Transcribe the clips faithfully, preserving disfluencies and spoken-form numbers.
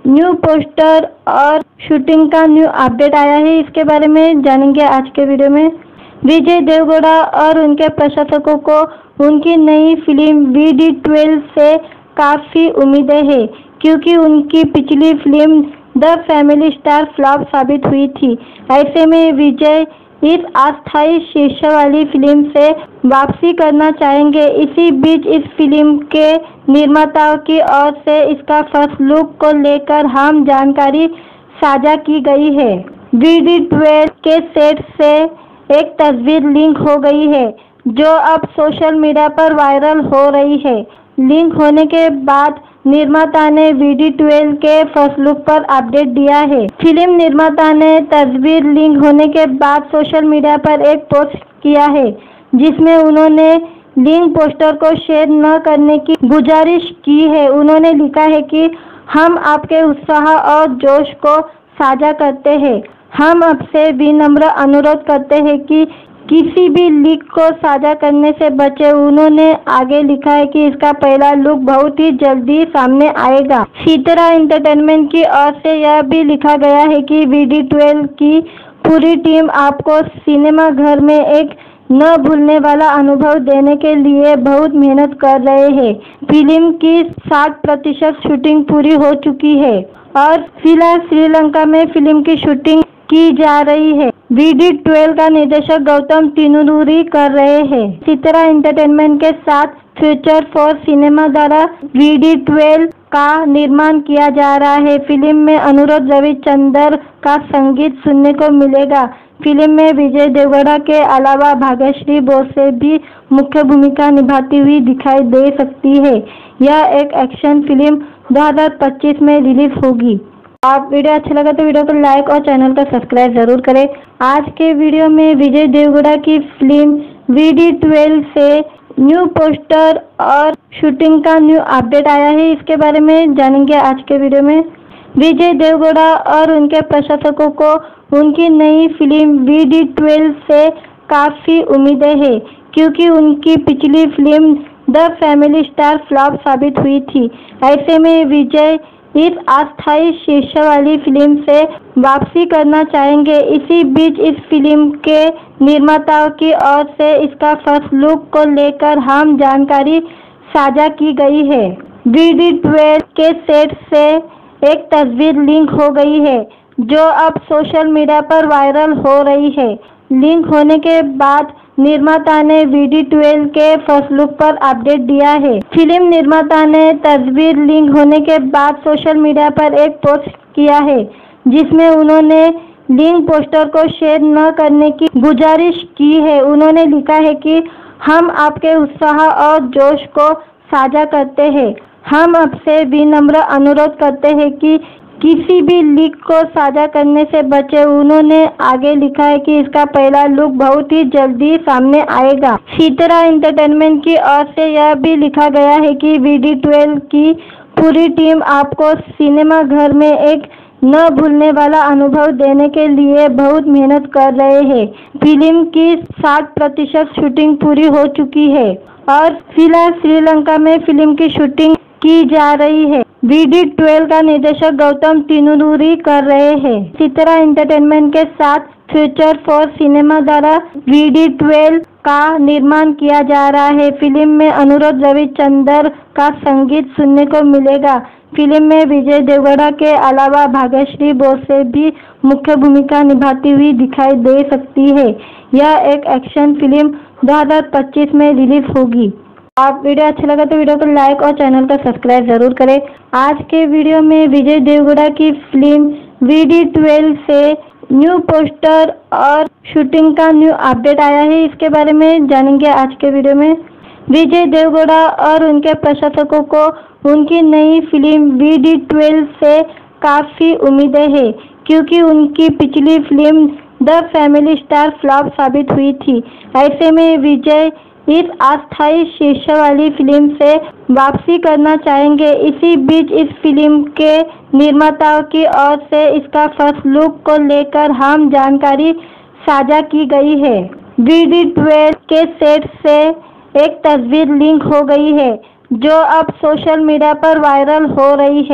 New poster और shooting का new update आया है। इसके बारे में जानेंगे आज के वीडियो में। विजय देवगौड़ा और उनके प्रशंसकों को उनकी नई फिल्म वी डी ट्वेल्व से काफ़ी उम्मीदें हैं, क्योंकि उनकी पिछली film the family star flop साबित हुई थी। ऐसे में विजय इस अस्थायी शीर्षक वाली फिल्म से वापसी करना चाहेंगे। इसी बीच इस फिल्म के निर्माताओं की ओर से इसका फर्स्ट लुक को लेकर हम जानकारी साझा की गई है। वी डी ट्वेल्व के सेट से एक तस्वीर लीक हो गई है, जो अब सोशल मीडिया पर वायरल हो रही है। लीक होने के बाद निर्माता ने वी डी ट्वेल्व के फर्स्ट लुक पर अपडेट दिया है। फिल्म निर्माता ने तस्वीर लीक होने के बाद सोशल मीडिया पर एक पोस्ट किया है, जिसमें उन्होंने लीक पोस्टर को शेयर न करने की गुजारिश की है। उन्होंने लिखा है कि हम आपके उत्साह और जोश को साझा करते हैं। हम आपसे विनम्र अनुरोध करते हैं कि किसी भी लीक को साझा करने से बचे। उन्होंने आगे लिखा है कि इसका पहला लुक बहुत ही जल्दी सामने आएगा। सितारा एंटरटेनमेंट की ओर से यह भी लिखा गया है कि वी डी ट्वेल्व की पूरी टीम आपको सिनेमा घर में एक न भूलने वाला अनुभव देने के लिए बहुत मेहनत कर रहे हैं। फिल्म की साठ प्रतिशत शूटिंग पूरी हो चुकी है और फिलहाल श्रीलंका में फिल्म की शूटिंग की जा रही है। वी डी ट्वेल्व का निर्देशक गौतम तिनुरुरी कर रहे हैं। सितारा एंटरटेनमेंट के साथ फ्यूचर फॉर सिनेमा द्वारा वी डी ट्वेल्व का निर्माण किया जा रहा है। फिल्म में अनुराग रविचंद्रन का संगीत सुनने को मिलेगा। फिल्म में विजय देवगौड़ा के अलावा भाग्यश्री बोसे भी मुख्य भूमिका निभाती हुई दिखाई दे सकती है। यह एक एक्शन फिल्म दो हज़ार पच्चीस में रिलीज होगी। आप वीडियो अच्छा लगा तो वीडियो को लाइक और चैनल को सब्सक्राइब जरूर करें। आज के वीडियो में विजय देवगौड़ा की फिल्म वी डी ट्वेल्व से न्यू पोस्टर और शूटिंग का न्यू अपडेट आया है। इसके बारे में जानेंगे आज के वीडियो में। विजय देवगौड़ा और उनके प्रशंसकों को उनकी नई फिल्म वी डी ट्वेल्व से काफ़ी उम्मीदें हैं, क्योंकि उनकी पिछली film the family star flop साबित हुई थी। ऐसे में विजय इस अस्थायी शीर्षक वाली फिल्म से वापसी करना चाहेंगे। इसी बीच इस फिल्म के निर्माताओं की ओर से इसका फर्स्ट लुक को लेकर हम जानकारी साझा की गई है। वी डी ट्वेल्व के सेट से एक तस्वीर लीक हो गई है, जो अब सोशल मीडिया पर वायरल हो रही है। लीक होने के बाद निर्माता ने वी डी ट्वेल्व के फर्स्ट लुक पर अपडेट दिया है। फिल्म निर्माता ने तस्वीर लीक होने के बाद सोशल मीडिया पर एक पोस्ट किया है, जिसमें उन्होंने लीक पोस्टर को शेयर न करने की गुजारिश की है। उन्होंने लिखा है कि हम आपके उत्साह और जोश को साझा करते हैं। हम आपसे विनम्र अनुरोध करते हैं कि किसी भी लीक को साझा करने से बचे। उन्होंने आगे लिखा है कि इसका पहला लुक बहुत ही जल्दी सामने आएगा। सितारा एंटरटेनमेंट की ओर से यह भी लिखा गया है कि वी डी ट्वेल्व की पूरी टीम आपको सिनेमा घर में एक न भूलने वाला अनुभव देने के लिए बहुत मेहनत कर रहे हैं। फिल्म की साठ प्रतिशत शूटिंग पूरी हो चुकी है और फिलहाल श्रीलंका में फिल्म की शूटिंग की जा रही है। वी डी ट्वेल्व का निर्देशक गौतम तिनुरुरी कर रहे हैं। सितारा एंटरटेनमेंट के साथ फ्यूचर फॉर सिनेमा द्वारा वी डी ट्वेल्व का निर्माण किया जा रहा है। फिल्म में अनुराग रविचंद्रन का संगीत सुनने को मिलेगा। फिल्म में विजय देवगौड़ा के अलावा भाग्यश्री बोसे भी मुख्य भूमिका निभाती हुई दिखाई दे सकती है। यह एक एक्शन फिल्म दो हज़ार पच्चीस में रिलीज होगी। आप वीडियो अच्छा लगा तो वीडियो को लाइक और चैनल को सब्सक्राइब जरूर करें। आज के वीडियो में विजय देवगौड़ा की फिल्म वी डी ट्वेल्व से न्यू पोस्टर और शूटिंग का न्यू अपडेट आया है। इसके बारे में जानेंगे आज के वीडियो में। विजय देवगौड़ा और उनके प्रशंसकों को उनकी नई फिल्म वी डी ट्वेल्व से काफ़ी उम्मीदें हैं, क्योंकि उनकी पिछली film the family star flop साबित हुई थी। ऐसे में विजय इस अस्थायी शीर्षक वाली फिल्म से वापसी करना चाहेंगे। इसी बीच इस फिल्म के निर्माताओं की ओर से इसका फर्स्ट लुक को लेकर हम जानकारी साझा की गई है। वी डी ट्वेल्व के सेट से एक तस्वीर लीक हो गई है, जो अब सोशल मीडिया पर वायरल हो रही है।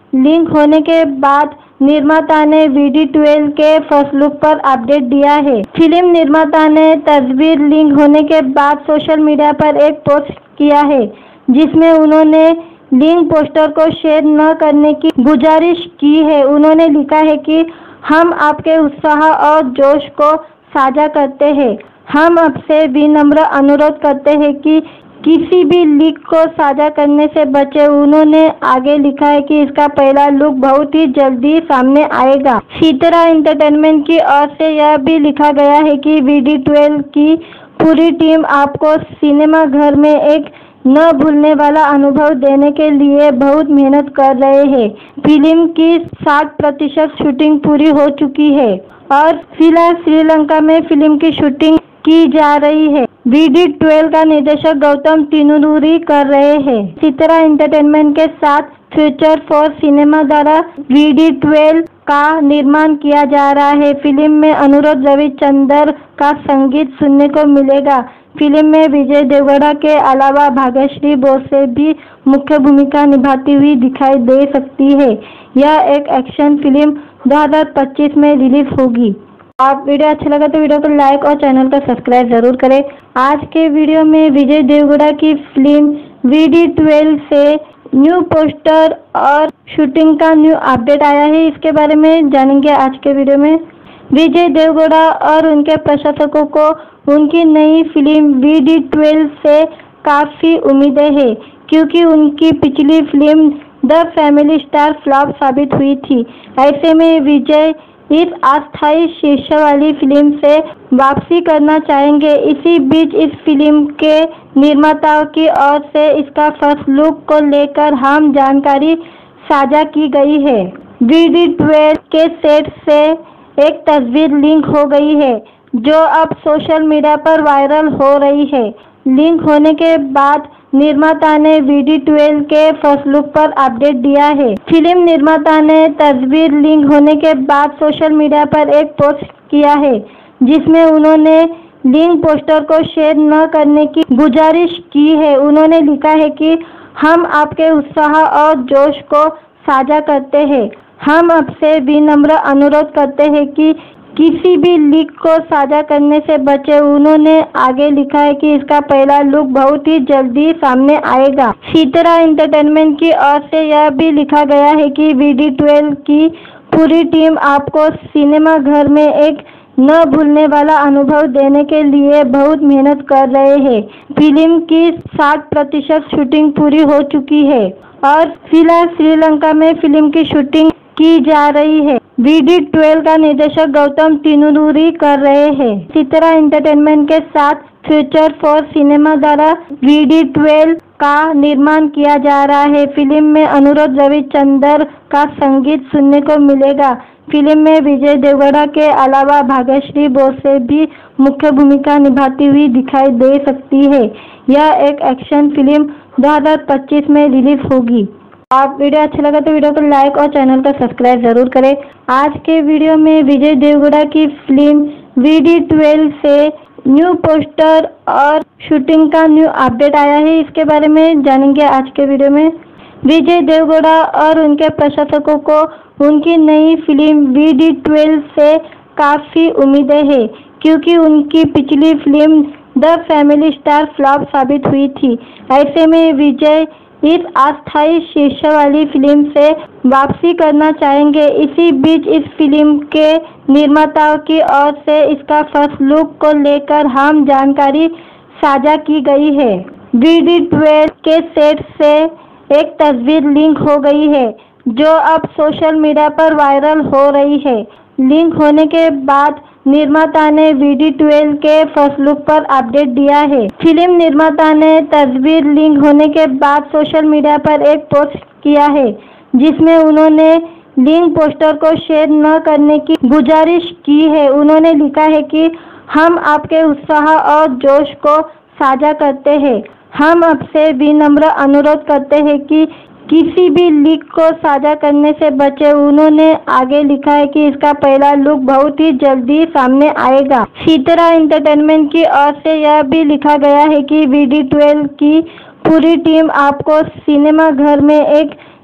लीक होने के बाद निर्माता ने वी डी ट्वेल्व के फर्स्ट लुक पर अपडेट दिया है। फिल्म निर्माता ने तस्वीर लीक होने के बाद सोशल मीडिया पर एक पोस्ट किया है, जिसमें उन्होंने लीक पोस्टर को शेयर न करने की गुजारिश की है। उन्होंने लिखा है कि हम आपके उत्साह और जोश को साझा करते हैं। हम आपसे विनम्र अनुरोध करते हैं कि किसी भी लीक को साझा करने से बचे। उन्होंने आगे लिखा है कि इसका पहला लुक बहुत ही जल्दी सामने आएगा। सितारा एंटरटेनमेंट की ओर से यह भी लिखा गया है कि वी डी ट्वेल्व की पूरी टीम आपको सिनेमा घर में एक न भूलने वाला अनुभव देने के लिए बहुत मेहनत कर रहे हैं। फिल्म की साठ प्रतिशत शूटिंग पूरी हो चुकी है और फिलहाल श्रीलंका में फिल्म की शूटिंग की जा रही है। वी डी ट्वेल्व का निर्देशक गौतम तिनुरुरी कर रहे हैं। सितारा एंटरटेनमेंट के साथ फ्यूचर फॉर सिनेमा द्वारा वी डी ट्वेल्व का निर्माण किया जा रहा है। फिल्म में अनुराग रविचंद्रन का संगीत सुनने को मिलेगा। फिल्म में विजय देवगौड़ा के अलावा भाग्यश्री बोसे भी मुख्य भूमिका निभाती हुई दिखाई दे सकती है। यह एक एक्शन फिल्म दो हज़ार पच्चीस में रिलीज होगी। आप वीडियो अच्छा लगा तो वीडियो को लाइक और चैनल को सब्सक्राइब जरूर करें। आज के वीडियो में विजय देवगौड़ा की फिल्म वी डी ट्वेल्व से न्यू पोस्टर और शूटिंग का न्यू अपडेट आया है। इसके बारे में जानेंगे आज के वीडियो में। विजय देवगौड़ा और उनके प्रशंसकों को उनकी नई फिल्म वी डी ट्वेल्व से काफ़ी उम्मीदें हैं, क्योंकि उनकी पिछली film the family star flop साबित हुई थी। ऐसे में विजय इस अस्थायी शीर्ष वाली फिल्म से वापसी करना चाहेंगे। इसी बीच इस फिल्म के निर्माताओं की ओर से इसका फर्स्ट लुक को लेकर हम जानकारी साझा की गई है। वी डी ट्वेल्व के सेट से एक तस्वीर लीक हो गई है, जो अब सोशल मीडिया पर वायरल हो रही है। लीक होने के बाद निर्माता ने वी डी ट्वेल्व के फर्स्ट लुक पर अपडेट दिया है। फिल्म निर्माता ने तस्वीर लीक होने के बाद सोशल मीडिया पर एक पोस्ट किया है, जिसमें उन्होंने लीक पोस्टर को शेयर न करने की गुजारिश की है। उन्होंने लिखा है कि हम आपके उत्साह और जोश को साझा करते हैं। हम आपसे विनम्र अनुरोध करते हैं कि किसी भी लीक को साझा करने से बचे। उन्होंने आगे लिखा है कि इसका पहला लुक बहुत ही जल्दी सामने आएगा। सितारा एंटरटेनमेंट की ओर से यह भी लिखा गया है कि वी डी ट्वेल्व की पूरी टीम आपको सिनेमा घर में एक न भूलने वाला अनुभव देने के लिए बहुत मेहनत कर रहे हैं। फिल्म की साठ प्रतिशत शूटिंग पूरी हो चुकी है और फिलहाल श्रीलंका में फिल्म की शूटिंग की जा रही है। वी डी ट्वेल्व का निर्देशक गौतम तिनुरुरी कर रहे हैं। सितारा एंटरटेनमेंट के साथ फ्यूचर फॉर सिनेमा द्वारा वी डी ट्वेल्व का निर्माण किया जा रहा है। फिल्म में अनुराग रविचंद्रन का संगीत सुनने को मिलेगा। फिल्म में विजय देवगौड़ा के अलावा भाग्यश्री बोसे भी मुख्य भूमिका निभाती हुई दिखाई दे सकती है। यह एक एक्शन फिल्म दो हज़ार पच्चीस में रिलीज होगी। आप वीडियो अच्छा लगा तो वीडियो को लाइक और चैनल को सब्सक्राइब जरूर करें। आज के वीडियो में विजय देवगौड़ा की फिल्म वी डी ट्वेल्व से न्यू पोस्टर और शूटिंग का न्यू अपडेट आया है। इसके बारे में जानेंगे आज के वीडियो में। विजय देवगौड़ा और उनके प्रशंसकों को उनकी नई फिल्म वी डी ट्वेल्व से काफ़ी उम्मीदें हैं, क्योंकि उनकी पिछली film the family star flop साबित हुई थी। ऐसे में विजय इस अस्थायी शीर्ष वाली फिल्म से वापसी करना चाहेंगे। इसी बीच इस फिल्म के निर्माताओं की ओर से इसका फर्स्ट लुक को लेकर हम जानकारी साझा की गई है। वी डी ट्वेल्व के सेट से एक तस्वीर लीक हो गई है, जो अब सोशल मीडिया पर वायरल हो रही है। लीक होने के बाद निर्माता ने वी डी ट्वेल्व के फर्स्ट लुक पर अपडेट दिया है। फिल्म निर्माता ने तस्वीर लीक होने के बाद सोशल मीडिया पर एक पोस्ट किया है, जिसमें उन्होंने लीक पोस्टर को शेयर न करने की गुजारिश की है। उन्होंने लिखा है कि हम आपके उत्साह और जोश को साझा करते हैं। हम आपसे विनम्र अनुरोध करते हैं कि किसी भी लीक को साझा करने से बचे। उन्होंने आगे लिखा है कि इसका पहला लुक बहुत ही जल्दी सामने आएगा। सितारा एंटरटेनमेंट की ओर से यह भी लिखा गया है कि वी डी ट्वेल्व की पूरी टीम आपको सिनेमा घर में एक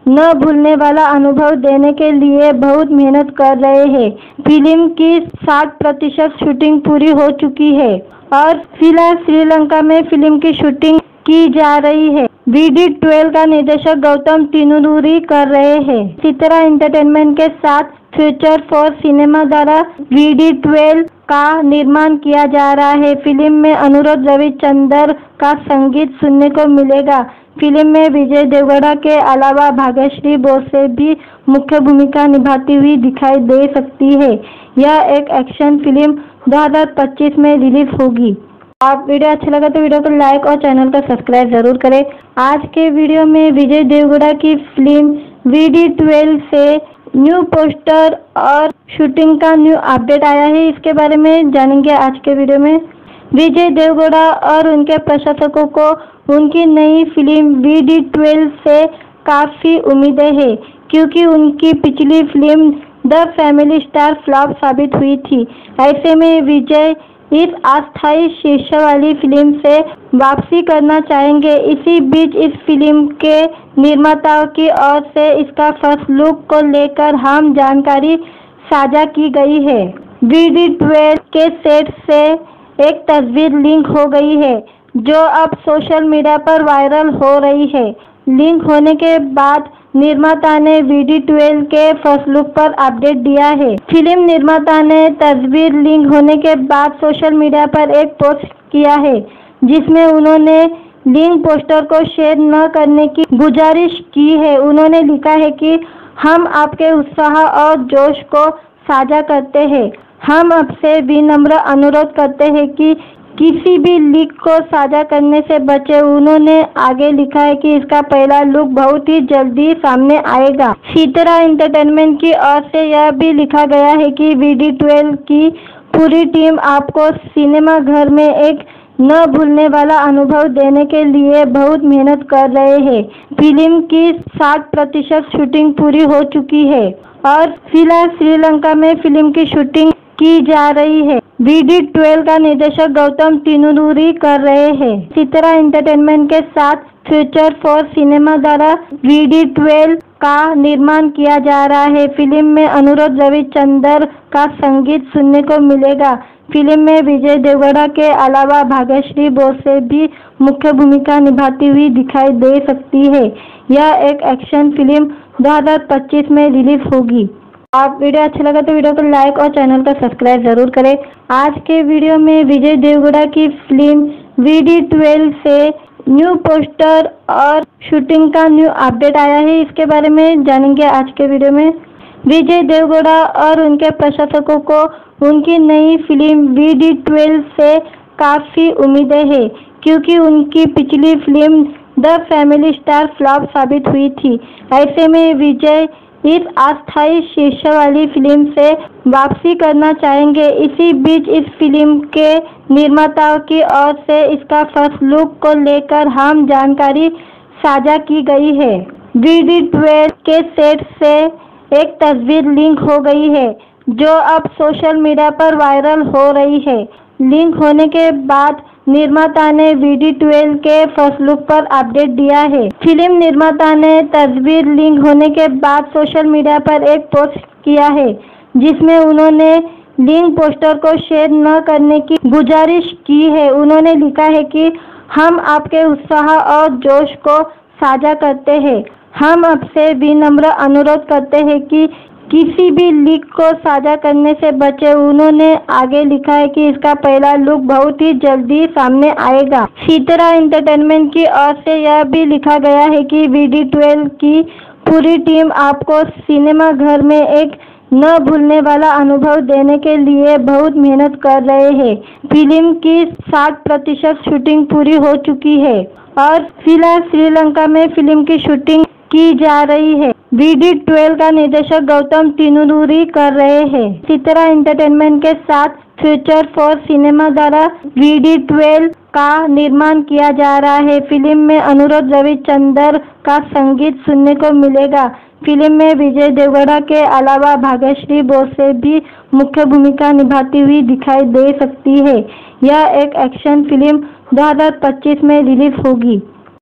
न भूलने वाला अनुभव देने के लिए बहुत मेहनत कर रहे हैं। फिल्म की साठ प्रतिशत शूटिंग पूरी हो चुकी है और फिलहाल श्रीलंका में फिल्म की शूटिंग की जा रही है। वी डी ट्वेल्व का निर्देशक गौतम तिनुरुरी कर रहे हैं। सितारा एंटरटेनमेंट के साथ फ्यूचर फॉर सिनेमा द्वारा वी डी ट्वेल्व का निर्माण किया जा रहा है। फिल्म में अनुराग रविचंद्रन का संगीत सुनने को मिलेगा। फिल्म में विजय देवगौड़ा के अलावा भाग्यश्री बोसे भी मुख्य भूमिका निभाती हुई दिखाई दे सकती है। यह एक एक्शन फिल्म दो हज़ार पच्चीस में रिलीज होगी। आप वीडियो अच्छा लगा तो वीडियो को लाइक और चैनल को सब्सक्राइब जरूर करें। आज के वीडियो में विजय देवगौड़ा की फिल्म वी डी ट्वेल्व से न्यू पोस्टर और शूटिंग का न्यू अपडेट आया है। इसके बारे में जानेंगे आज के वीडियो में। विजय देवगौड़ा और उनके प्रशंसकों को उनकी नई फिल्म वी डी ट्वेल्व से काफ़ी उम्मीदें हैं, क्योंकि उनकी पिछली film the family star flop साबित हुई थी। ऐसे में विजय इस अस्थायी शीर्षक वाली फिल्म से वापसी करना चाहेंगे। इसी बीच इस फिल्म के निर्माताओं की ओर से इसका फर्स्ट लुक को लेकर अहम जानकारी साझा की गई है। वी डी ट्वेल्व के सेट से एक तस्वीर लीक हो गई है, जो अब सोशल मीडिया पर वायरल हो रही है। लीक होने के बाद निर्माता ने वी डी ट्वेल्व के फर्स्ट लुक पर अपडेट दिया है। फिल्म निर्माता ने तस्वीर लीक होने के बाद सोशल मीडिया पर एक पोस्ट किया है, जिसमें उन्होंने लीक पोस्टर को शेयर न करने की गुजारिश की है। उन्होंने लिखा है कि हम आपके उत्साह और जोश को साझा करते हैं। हम आपसे विनम्र अनुरोध करते हैं कि किसी भी लीक को साझा करने से बचे। उन्होंने आगे लिखा है कि इसका पहला लुक बहुत ही जल्दी सामने आएगा। सितारा एंटरटेनमेंट की ओर से यह भी लिखा गया है कि वी डी ट्वेल्व की पूरी टीम आपको सिनेमा घर में एक न भूलने वाला अनुभव देने के लिए बहुत मेहनत कर रहे हैं। फिल्म की साठ प्रतिशत शूटिंग पूरी हो चुकी है और फिलहाल श्रीलंका में फिल्म की शूटिंग की जा रही है। वी डी ट्वेल्व का निर्देशक गौतम तिनुरुरी कर रहे हैं। सितारा एंटरटेनमेंट के साथ फ्यूचर फॉर सिनेमा द्वारा वी डी ट्वेल्व का निर्माण किया जा रहा है। फिल्म में अनुराग रविचंद्रन का संगीत सुनने को मिलेगा। फिल्म में विजय देवगौड़ा के अलावा भाग्यश्री बोसे भी मुख्य भूमिका निभाती हुई दिखाई दे सकती है। यह एक एक्शन फिल्म दो हज़ार पच्चीस में रिलीज होगी। आप वीडियो अच्छा लगा तो वीडियो को लाइक और चैनल को सब्सक्राइब जरूर करें। आज के वीडियो में विजय देवगौड़ा की फिल्म वी डी ट्वेल्व से न्यू पोस्टर और शूटिंग का न्यू अपडेट आया है। इसके बारे में जानेंगे आज के वीडियो में। विजय देवगौड़ा और उनके प्रशंसकों को उनकी नई फिल्म वी डी ट्वेल्व से काफ़ी उम्मीदें हैं, क्योंकि उनकी पिछली film the family star flop साबित हुई थी। ऐसे में विजय इस अस्थायी शीर्षक वाली फिल्म से वापसी करना चाहेंगे। इसी बीच इस फिल्म के निर्माताओं की ओर से इसका फर्स्ट लुक को लेकर अहम जानकारी साझा की गई है। वी डी ट्वेल्व के सेट से एक तस्वीर लीक हो गई है, जो अब सोशल मीडिया पर वायरल हो रही है। लीक होने के बाद निर्माता ने वी डी ट्वेल्व के फर्स्ट लुक पर अपडेट दिया है। फिल्म निर्माता ने तस्वीर लीक होने के बाद सोशल मीडिया पर एक पोस्ट किया है, जिसमें उन्होंने लीक पोस्टर को शेयर न करने की गुजारिश की है। उन्होंने लिखा है कि हम आपके उत्साह और जोश को साझा करते हैं। हम आपसे विनम्र अनुरोध करते हैं कि किसी भी लीक को साझा करने से बचे। उन्होंने आगे लिखा है कि इसका पहला लुक बहुत ही जल्दी सामने आएगा। सितारा एंटरटेनमेंट की ओर से यह भी लिखा गया है कि वी डी ट्वेल्व की पूरी टीम आपको सिनेमा घर में एक न भूलने वाला अनुभव देने के लिए बहुत मेहनत कर रहे हैं। फिल्म की साठ प्रतिशत शूटिंग पूरी हो चुकी है और फिलहाल श्रीलंका में फिल्म की शूटिंग की जा रही है। वी डी ट्वेल्व का निर्देशक गौतम तिनुरुरी कर रहे हैं। सितारा एंटरटेनमेंट के साथ फ्यूचर फॉर सिनेमा द्वारा वी डी ट्वेल्व का निर्माण किया जा रहा है। फिल्म में अनुराग रविचंद्रन का संगीत सुनने को मिलेगा। फिल्म में विजय देवगौड़ा के अलावा भाग्यश्री बोसे भी मुख्य भूमिका निभाती हुई दिखाई दे सकती है। यह एक एक्शन फिल्म दो हज़ार पच्चीस में रिलीज होगी।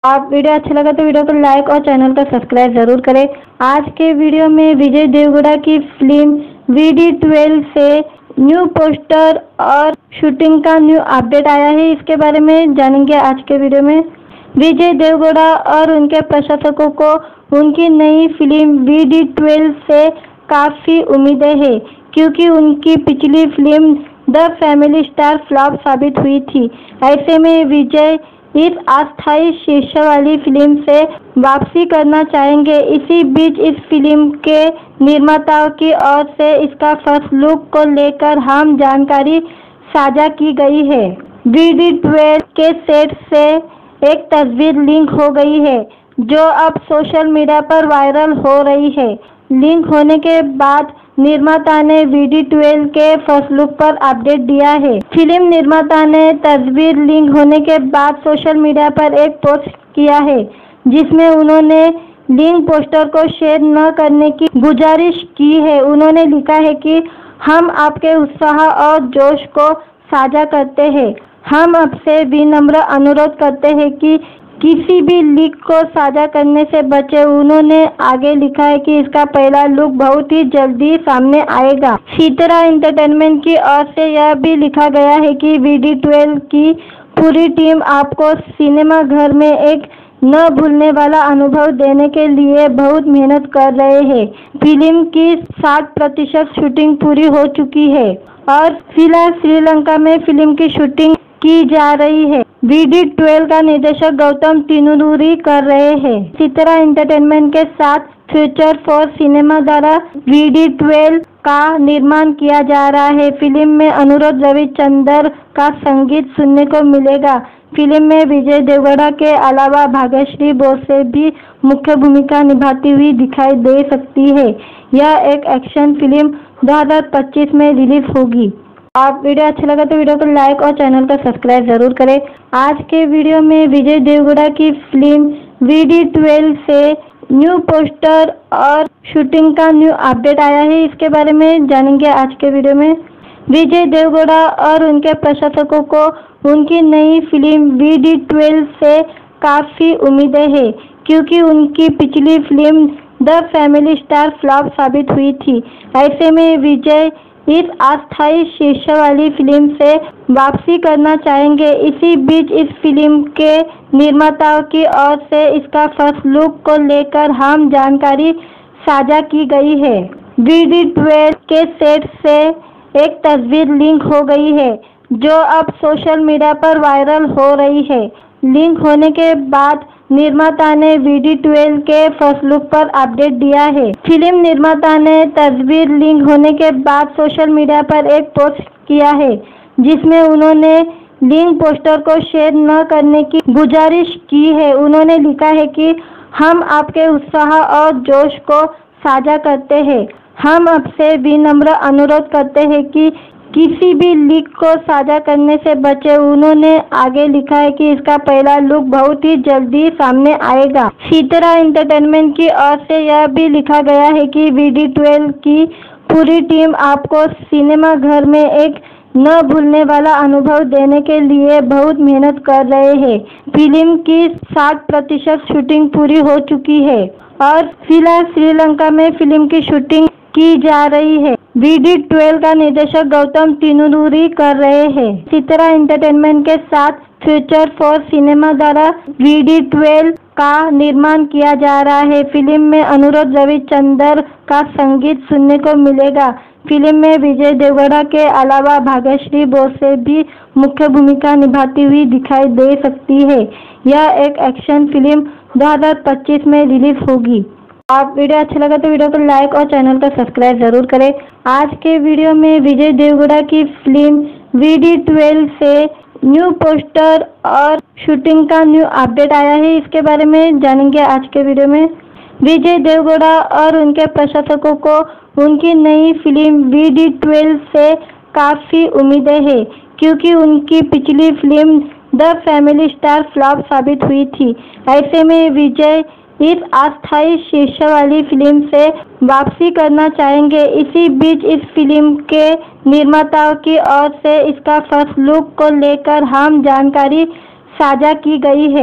आप वीडियो अच्छा लगा तो वीडियो को लाइक और चैनल को सब्सक्राइब जरूर करें। आज के वीडियो में विजय देवगौड़ा की फिल्म वी डी ट्वेल्व से न्यू पोस्टर और शूटिंग का न्यू अपडेट आया है, इसके बारे में जानेंगे आज के वीडियो में। विजय देवगौड़ा और उनके प्रशंसकों को उनकी नई फिल्म वी डी ट्वेल्व से काफ़ी उम्मीदें हैं, क्योंकि उनकी पिछली film the family star flop साबित हुई थी। ऐसे में विजय इस अस्थायी शीर्ष वाली फिल्म से वापसी करना चाहेंगे। इसी बीच इस फिल्म के निर्माताओं की ओर से इसका फर्स्ट लुक को लेकर हम जानकारी साझा की गई है। वी डी ट्वेल्व के सेट से एक तस्वीर लीक हो गई है, जो अब सोशल मीडिया पर वायरल हो रही है। लीक होने के बाद निर्माता ने वी डी ट्वेल्व के फर्स्ट लुक पर अपडेट दिया है। फिल्म निर्माता ने तस्वीर लीक होने के बाद सोशल मीडिया पर एक पोस्ट किया है, जिसमें उन्होंने लीक पोस्टर को शेयर न करने की गुजारिश की है। उन्होंने लिखा है कि हम आपके उत्साह और जोश को साझा करते हैं। हम आपसे विनम्र अनुरोध करते हैं कि किसी भी लीक को साझा करने से बचे। उन्होंने आगे लिखा है कि इसका पहला लुक बहुत ही जल्दी सामने आएगा। सितारा एंटरटेनमेंट की ओर से यह भी लिखा गया है कि वी डी ट्वेल्व की पूरी टीम आपको सिनेमा घर में एक न भूलने वाला अनुभव देने के लिए बहुत मेहनत कर रहे हैं। फिल्म की साठ प्रतिशत शूटिंग पूरी हो चुकी है और फिलहाल श्रीलंका में फिल्म की शूटिंग की जा रही है। वी डी ट्वेल्व का निर्देशक गौतम तिनुरूरी कर रहे हैं। सितारा एंटरटेनमेंट के साथ फ्यूचर फॉर सिनेमा द्वारा वी डी ट्वेल्व का निर्माण किया जा रहा है। फिल्म में अनुराग रविचंद्रन का संगीत सुनने को मिलेगा। फिल्म में विजय देवगौड़ा के अलावा भाग्यश्री बोसे भी मुख्य भूमिका निभाती हुई दिखाई दे सकती है। यह एक एक्शन फिल्म दो हज़ार पच्चीस में रिलीज होगी। आप वीडियो अच्छा लगा तो वीडियो को लाइक और चैनल को सब्सक्राइब जरूर करें। आज के वीडियो में विजय देवगौड़ा की फिल्म वी डी ट्वेल्व से न्यू पोस्टर और शूटिंग का न्यू अपडेट आया है, इसके बारे में जानेंगे आज के वीडियो में। विजय देवगौड़ा और उनके प्रशंसकों को उनकी नई फिल्म वी डी ट्वेल्व से काफ़ी उम्मीदें हैं, क्योंकि उनकी पिछली film the family star flop साबित हुई थी। ऐसे में विजय इस अस्थायी शीर्ष वाली फिल्म से वापसी करना चाहेंगे। इसी बीच इस फिल्म के निर्माताओं की ओर से इसका फर्स्ट लुक को लेकर हम जानकारी साझा की गई है। वी डी ट्वेल्व के सेट से एक तस्वीर लीक हो गई है, जो अब सोशल मीडिया पर वायरल हो रही है। लीक होने के बाद निर्माता ने वी डी ट्वेल्व के फर्स्ट लुक पर अपडेट दिया है। फिल्म निर्माता ने तस्वीर लीक होने के बाद सोशल मीडिया पर एक पोस्ट किया है, जिसमें उन्होंने लीक पोस्टर को शेयर न करने की गुजारिश की है। उन्होंने लिखा है कि हम आपके उत्साह और जोश को साझा करते हैं। हम आपसे विनम्र अनुरोध करते हैं कि किसी भी लीक को साझा करने से बचे। उन्होंने आगे लिखा है कि इसका पहला लुक बहुत ही जल्दी सामने आएगा। सितारा एंटरटेनमेंट की ओर से यह भी लिखा गया है कि वी डी ट्वेल्व की पूरी टीम आपको सिनेमा घर में एक न भूलने वाला अनुभव देने के लिए बहुत मेहनत कर रहे हैं। फिल्म की साठ प्रतिशत शूटिंग पूरी हो चुकी है और फिलहाल श्रीलंका में फिल्म की शूटिंग की जा रही है। वी डी ट्वेल्व का निर्देशक गौतम तिनुरूरी कर रहे हैं। सितारा एंटरटेनमेंट के साथ फ्यूचर फॉर सिनेमा द्वारा वी डी ट्वेल्व का निर्माण किया जा रहा है। फिल्म में अनुराग रविचंद्रन का संगीत सुनने को मिलेगा। फिल्म में विजय देवगौड़ा के अलावा भाग्यश्री बोसे भी मुख्य भूमिका निभाती हुई दिखाई दे सकती है। यह एक एक्शन फिल्म दो हज़ार पच्चीस में रिलीज होगी। आप वीडियो अच्छा लगा तो वीडियो को लाइक और चैनल को सब्सक्राइब जरूर करें। आज के वीडियो में विजय देवगौड़ा की फिल्म वी डी ट्वेल्व से न्यू पोस्टर और शूटिंग का न्यू अपडेट आया है, इसके बारे में जानेंगे आज के वीडियो में। विजय देवगौड़ा और उनके प्रशंसकों को उनकी नई फिल्म वी डी ट्वेल्व से काफ़ी उम्मीदें हैं, क्योंकि उनकी पिछली film the family star flop साबित हुई थी। ऐसे में विजय इस अस्थायी शीर्ष वाली फिल्म से वापसी करना चाहेंगे। इसी बीच इस फिल्म के निर्माताओं की ओर से इसका फर्स्ट लुक को लेकर हम जानकारी साझा की गई है।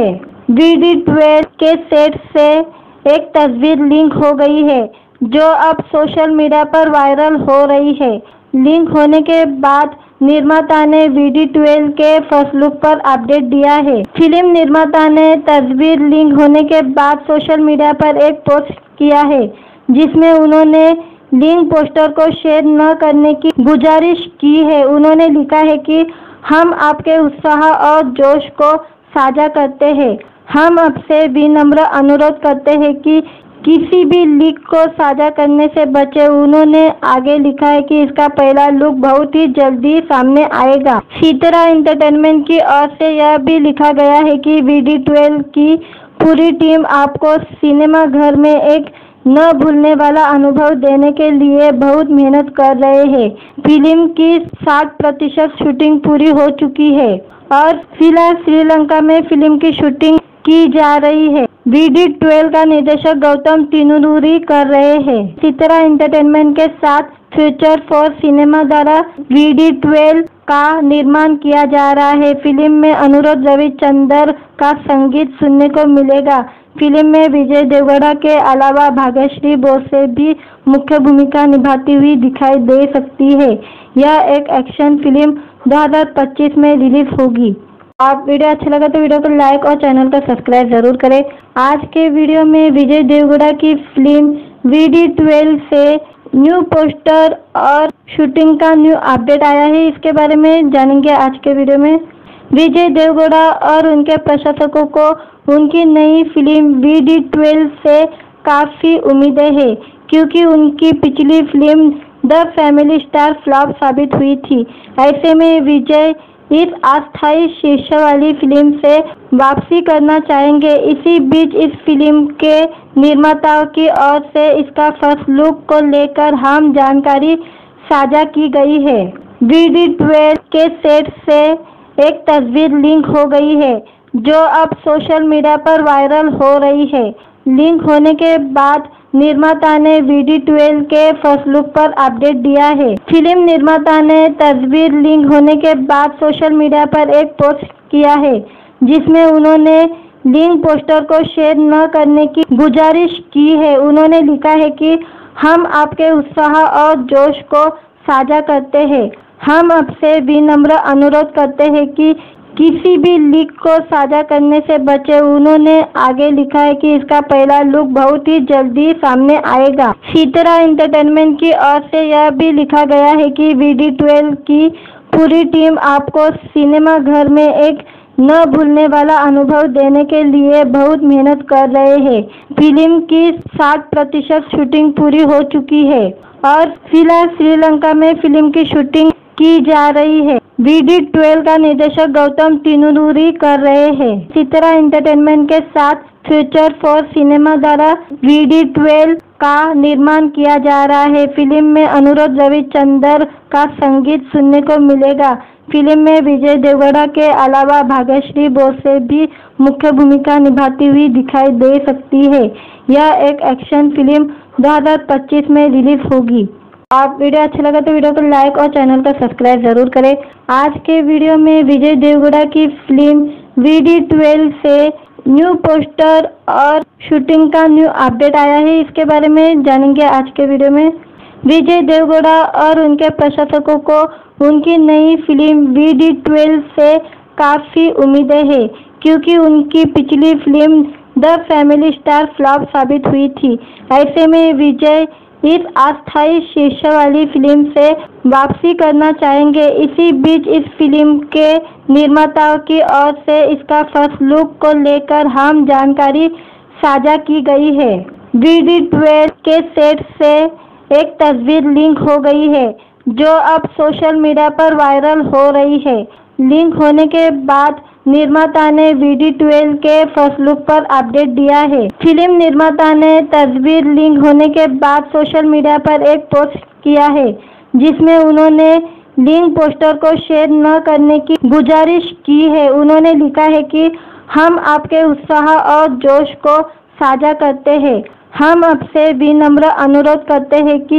वी डी ट्वेल्व के सेट से एक तस्वीर लीक हो गई है जो अब सोशल मीडिया पर वायरल हो रही है। लीक होने के बाद निर्माता ने वी डी ट्वेल्व के फर्स्ट लुक पर अपडेट दिया है। फिल्म निर्माता ने तस्वीर लीक होने के बाद सोशल मीडिया पर एक पोस्ट किया है जिसमें उन्होंने लीक पोस्टर को शेयर न करने की गुजारिश की है। उन्होंने लिखा है कि हम आपके उत्साह और जोश को साझा करते हैं। हम आपसे विनम्र अनुरोध करते हैं कि किसी भी लीक को साझा करने से बचे। उन्होंने आगे लिखा है कि इसका पहला लुक बहुत ही जल्दी सामने आएगा। सितारा एंटरटेनमेंट की ओर से यह भी लिखा गया है कि वी डी ट्वेल्व की पूरी टीम आपको सिनेमा घर में एक न भूलने वाला अनुभव देने के लिए बहुत मेहनत कर रहे हैं। फिल्म की साठ प्रतिशत शूटिंग पूरी हो चुकी है और फिलहाल श्रीलंका में फिल्म की शूटिंग की जा रही है। वी डी ट्वेल्व का निर्देशक गौतम तिनुरूरी कर रहे हैं। सितारा एंटरटेनमेंट के साथ फ्यूचर फॉर सिनेमा द्वारा वी डी ट्वेल्व का निर्माण किया जा रहा है। फिल्म में अनुराग रविचंद्रन का संगीत सुनने को मिलेगा। फिल्म में विजय देवगौड़ा के अलावा भाग्यश्री बोसे भी मुख्य भूमिका निभाती हुई दिखाई दे सकती है। यह एक एक्शन फिल्म दो हज़ार पच्चीस में रिलीज होगी। आप वीडियो अच्छा लगा तो वीडियो को लाइक और चैनल को सब्सक्राइब जरूर करें। आज के वीडियो में विजय देवगौड़ा की फिल्म वी डी ट्वेल्व से न्यू पोस्टर और शूटिंग का न्यू अपडेट आया है। इसके बारे में जानेंगे आज के वीडियो में। विजय देवगौड़ा और उनके प्रशंसकों को उनकी नई फिल्म वी डी ट्वेल्व से काफ़ी उम्मीदें हैं क्योंकि उनकी पिछली film the family star flop साबित हुई थी। ऐसे में विजय इस अस्थायी शीर्ष वाली फिल्म से वापसी करना चाहेंगे। इसी बीच इस फिल्म के निर्माताओं की ओर से इसका फर्स्ट लुक को लेकर हम जानकारी साझा की गई है। वी डी ट्वेल्व के सेट से एक तस्वीर लीक हो गई है जो अब सोशल मीडिया पर वायरल हो रही है। लीक होने के बाद निर्माता ने वी डी ट्वेल्व के फर्स्ट लुक पर अपडेट दिया है। फिल्म निर्माता ने तस्वीर लीक होने के बाद सोशल मीडिया पर एक पोस्ट किया है जिसमें उन्होंने लीक पोस्टर को शेयर न करने की गुजारिश की है। उन्होंने लिखा है कि हम आपके उत्साह और जोश को साझा करते हैं। हम आपसे विनम्र अनुरोध करते हैं कि किसी भी लीक को साझा करने से बचे। उन्होंने आगे लिखा है कि इसका पहला लुक बहुत ही जल्दी सामने आएगा। सितारा एंटरटेनमेंट की ओर से यह भी लिखा गया है कि वी डी ट्वेल्व की पूरी टीम आपको सिनेमा घर में एक न भूलने वाला अनुभव देने के लिए बहुत मेहनत कर रहे हैं। फिल्म की साठ प्रतिशत शूटिंग पूरी हो चुकी है और फिलहाल श्रीलंका में फिल्म की शूटिंग की जा रही है। वी डी ट्वेल्व का निर्देशक गौतम तिनुरूरी कर रहे हैं। सितारा एंटरटेनमेंट के साथ फ्यूचर फॉर सिनेमा द्वारा वी डी ट्वेल्व का निर्माण किया जा रहा है। फिल्म में अनुराग रविचंद्रन का संगीत सुनने को मिलेगा। फिल्म में विजय देवगौड़ा के अलावा भाग्यश्री बोसे भी मुख्य भूमिका निभाती हुई दिखाई दे सकती है। यह एक एक्शन फिल्म दो हज़ार पच्चीस में रिलीज होगी। आप वीडियो अच्छा लगा तो वीडियो को लाइक और चैनल को सब्सक्राइब जरूर करें। आज के वीडियो में विजय देवगौड़ा की फिल्म वी डी ट्वेल्व से न्यू पोस्टर और शूटिंग का न्यू अपडेट आया है। इसके बारे में जानेंगे आज के वीडियो में। विजय देवगौड़ा और उनके प्रशंसकों को उनकी नई फिल्म वी डी ट्वेल्व से काफ़ी उम्मीदें हैं क्योंकि उनकी पिछली film the family star flop साबित हुई थी। ऐसे में विजय इस अस्थायी शीर्ष वाली फिल्म से वापसी करना चाहेंगे। इसी बीच इस फिल्म के निर्माताओं की ओर से इसका फर्स्ट लुक को लेकर हम जानकारी साझा की गई है। वी डी ट्वेल्व के सेट से एक तस्वीर लीक हो गई है जो अब सोशल मीडिया पर वायरल हो रही है। लीक होने के बाद निर्माता ने वी डी ट्वेल्व के फर्स्ट लुक पर अपडेट दिया है। फिल्म निर्माता ने तस्वीर लीक होने के बाद सोशल मीडिया पर एक पोस्ट किया है जिसमें उन्होंने लीक पोस्टर को शेयर न करने की गुजारिश की है। उन्होंने लिखा है कि हम आपके उत्साह और जोश को साझा करते हैं। हम आपसे विनम्र अनुरोध करते हैं कि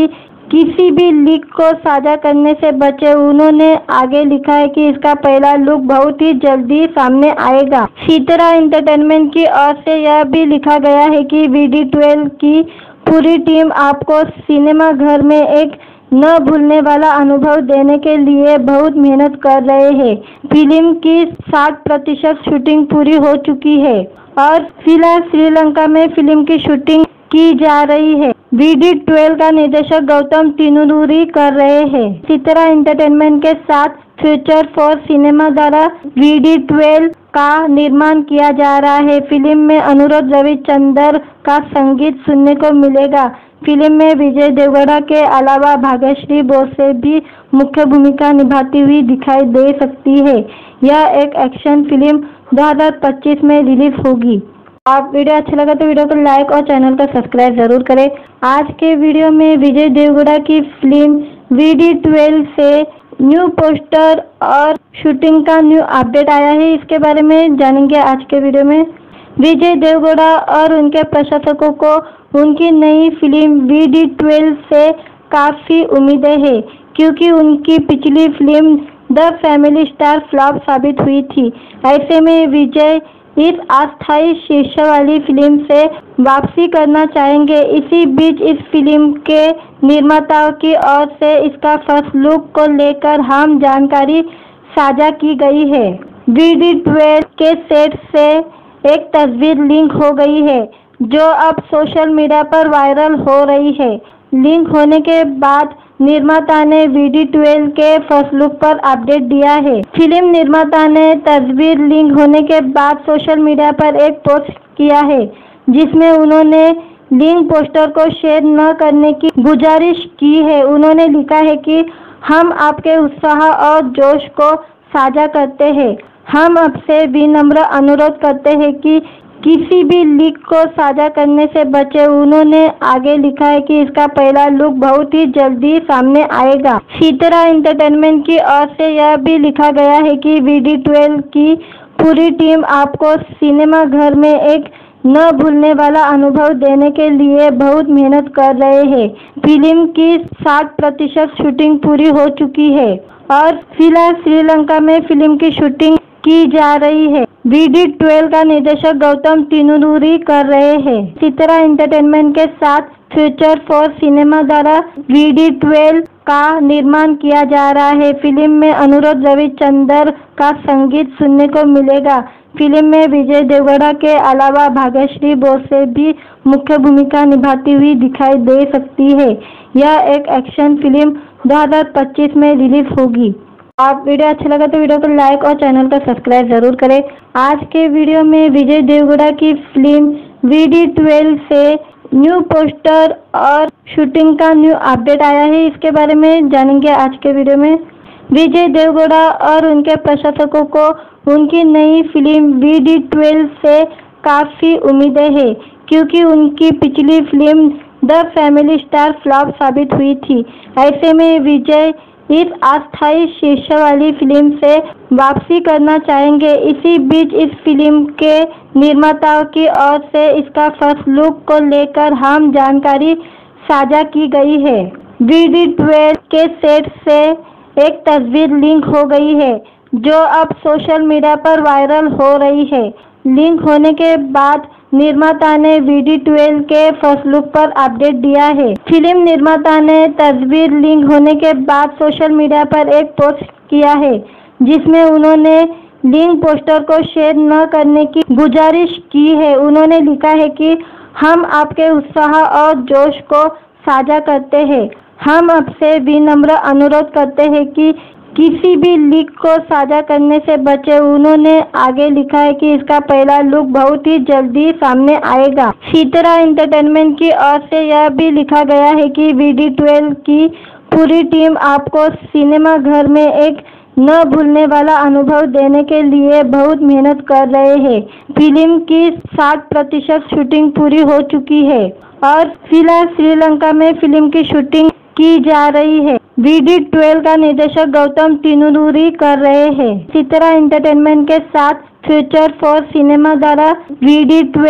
किसी भी लीक को साझा करने से बचे। उन्होंने आगे लिखा है कि इसका पहला लुक बहुत ही जल्दी सामने आएगा। सितारा एंटरटेनमेंट की ओर से यह भी लिखा गया है कि वी डी ट्वेल्व की पूरी टीम आपको सिनेमा घर में एक न भूलने वाला अनुभव देने के लिए बहुत मेहनत कर रहे हैं। फिल्म की साठ प्रतिशत शूटिंग पूरी हो चुकी है और फिलहाल श्रीलंका में फिल्म की शूटिंग की जा रही है। वी डी ट्वेल्व का निर्देशक गौतम तिनुरुरी कर रहे हैं। सितारा एंटरटेनमेंट के साथ फ्यूचर फॉर सिनेमा द्वारा वी डी ट्वेल्व का निर्माण किया जा रहा है। फिल्म में अनुराग रविचंद्रन का संगीत सुनने को मिलेगा। फिल्म में विजय देवगौड़ा के अलावा भाग्यश्री बोसे भी मुख्य भूमिका निभाती हुई दिखाई दे सकती है। यह एक एक्शन फिल्म दो हज़ार पच्चीस में रिलीज होगी। आप वीडियो अच्छा लगा तो वीडियो को लाइक और चैनल को सब्सक्राइब जरूर करें। आज के वीडियो में विजय देवगौड़ा की फिल्म वी डी ट्वेल्व से न्यू पोस्टर और शूटिंग का न्यू अपडेट आया है। इसके बारे में जानेंगे आज के वीडियो में। विजय देवगौड़ा और उनके प्रशंसकों को उनकी नई फिल्म वी डी ट्वेल्व से काफ़ी उम्मीदें हैं, क्योंकि उनकी पिछली film the family star flop साबित हुई थी। ऐसे में विजय इस अस्थायी शीर्षक वाली फिल्म से वापसी करना चाहेंगे। इसी बीच इस फिल्म के निर्माताओं की ओर से इसका फर्स्ट लुक को लेकर हम जानकारी साझा की गई है। वी डी ट्वेल्व के सेट से एक तस्वीर लीक हो गई है, जो अब सोशल मीडिया पर वायरल हो रही है। लीक होने के बाद निर्माता ने वी डी ट्वेल्व के फर्स्ट लुक पर अपडेट दिया है। फिल्म निर्माता ने तस्वीर लीक होने के बाद सोशल मीडिया पर एक पोस्ट किया है, जिसमें उन्होंने लीक पोस्टर को शेयर न करने की गुजारिश की है। उन्होंने लिखा है कि हम आपके उत्साह और जोश को साझा करते हैं। हम आपसे विनम्र अनुरोध करते हैं कि किसी भी लीक को साझा करने से बचे। उन्होंने आगे लिखा है कि इसका पहला लुक बहुत ही जल्दी सामने आएगा। सितारा एंटरटेनमेंट की ओर से यह भी लिखा गया है कि वी डी ट्वेल्व की पूरी टीम आपको सिनेमा घर में एक न भूलने वाला अनुभव देने के लिए बहुत मेहनत कर रहे हैं। फिल्म की साठ प्रतिशत शूटिंग पूरी हो चुकी है और फिलहाल श्रीलंका में फिल्म की शूटिंग की जा रही है। वी डी ट्वेल्व का निर्देशक गौतम तिनुरुरी कर रहे हैं। सितारा एंटरटेनमेंट के साथ फ्यूचर फॉर सिनेमा द्वारा वी डी ट्वेल्व का निर्माण किया जा रहा है। फिल्म में अनुराग रविचंद्रन का संगीत सुनने को मिलेगा। फिल्म में विजय देवगौड़ा के अलावा भाग्यश्री बोसे भी मुख्य भूमिका निभाती हुई दिखाई दे सकती है। यह एक एक्शन फिल्म दो हज़ार पच्चीस में रिलीज होगी। आप वीडियो अच्छा लगा तो वीडियो को लाइक और चैनल को सब्सक्राइब जरूर करें। आज के वीडियो में विजय देवगौड़ा की फिल्म वी डी ट्वेल्व से न्यू पोस्टर और शूटिंग का न्यू अपडेट आया है। इसके बारे में जानेंगे आज के वीडियो में। विजय देवगौड़ा और उनके प्रशंसकों को उनकी नई फिल्म वी डी ट्वेल्व से काफ़ी उम्मीदें हैं, क्योंकि उनकी पिछली film the family star flop साबित हुई थी। ऐसे में विजय इस अस्थायी शीर्षक वाली फिल्म से वापसी करना चाहेंगे। इसी बीच इस फिल्म के निर्माताओं की ओर से इसका फर्स्ट लुक को लेकर हम जानकारी साझा की गई है। वी डी ट्वेल्व के सेट से एक तस्वीर लीक हो गई है, जो अब सोशल मीडिया पर वायरल हो रही है। लीक होने के बाद निर्माता ने वी डी ट्वेल्व के फर्स्ट लुक पर अपडेट दिया है। फिल्म निर्माता ने तस्वीर लीक होने के बाद सोशल मीडिया पर एक पोस्ट किया है, जिसमें उन्होंने लीक पोस्टर को शेयर न करने की गुजारिश की है। उन्होंने लिखा है कि हम आपके उत्साह और जोश को साझा करते हैं। हम आपसे विनम्र अनुरोध करते हैं कि किसी भी लीक को साझा करने से बचे। उन्होंने आगे लिखा है कि इसका पहला लुक बहुत ही जल्दी सामने आएगा। सितारा एंटरटेनमेंट की ओर से यह भी लिखा गया है कि वी डी ट्वेल्व की पूरी टीम आपको सिनेमा घर में एक न भूलने वाला अनुभव देने के लिए बहुत मेहनत कर रहे हैं। फिल्म की साठ प्रतिशत शूटिंग पूरी हो चुकी है और फिलहाल श्रीलंका में फिल्म की शूटिंग की जा रही है। वी डी ट्वेल्व का निर्देशक गौतम तिनुरुरी कर रहे हैं। सितारा एंटरटेनमेंट के साथ फ्यूचर फॉर सिनेमा द्वारा वी डी ट्वेल्व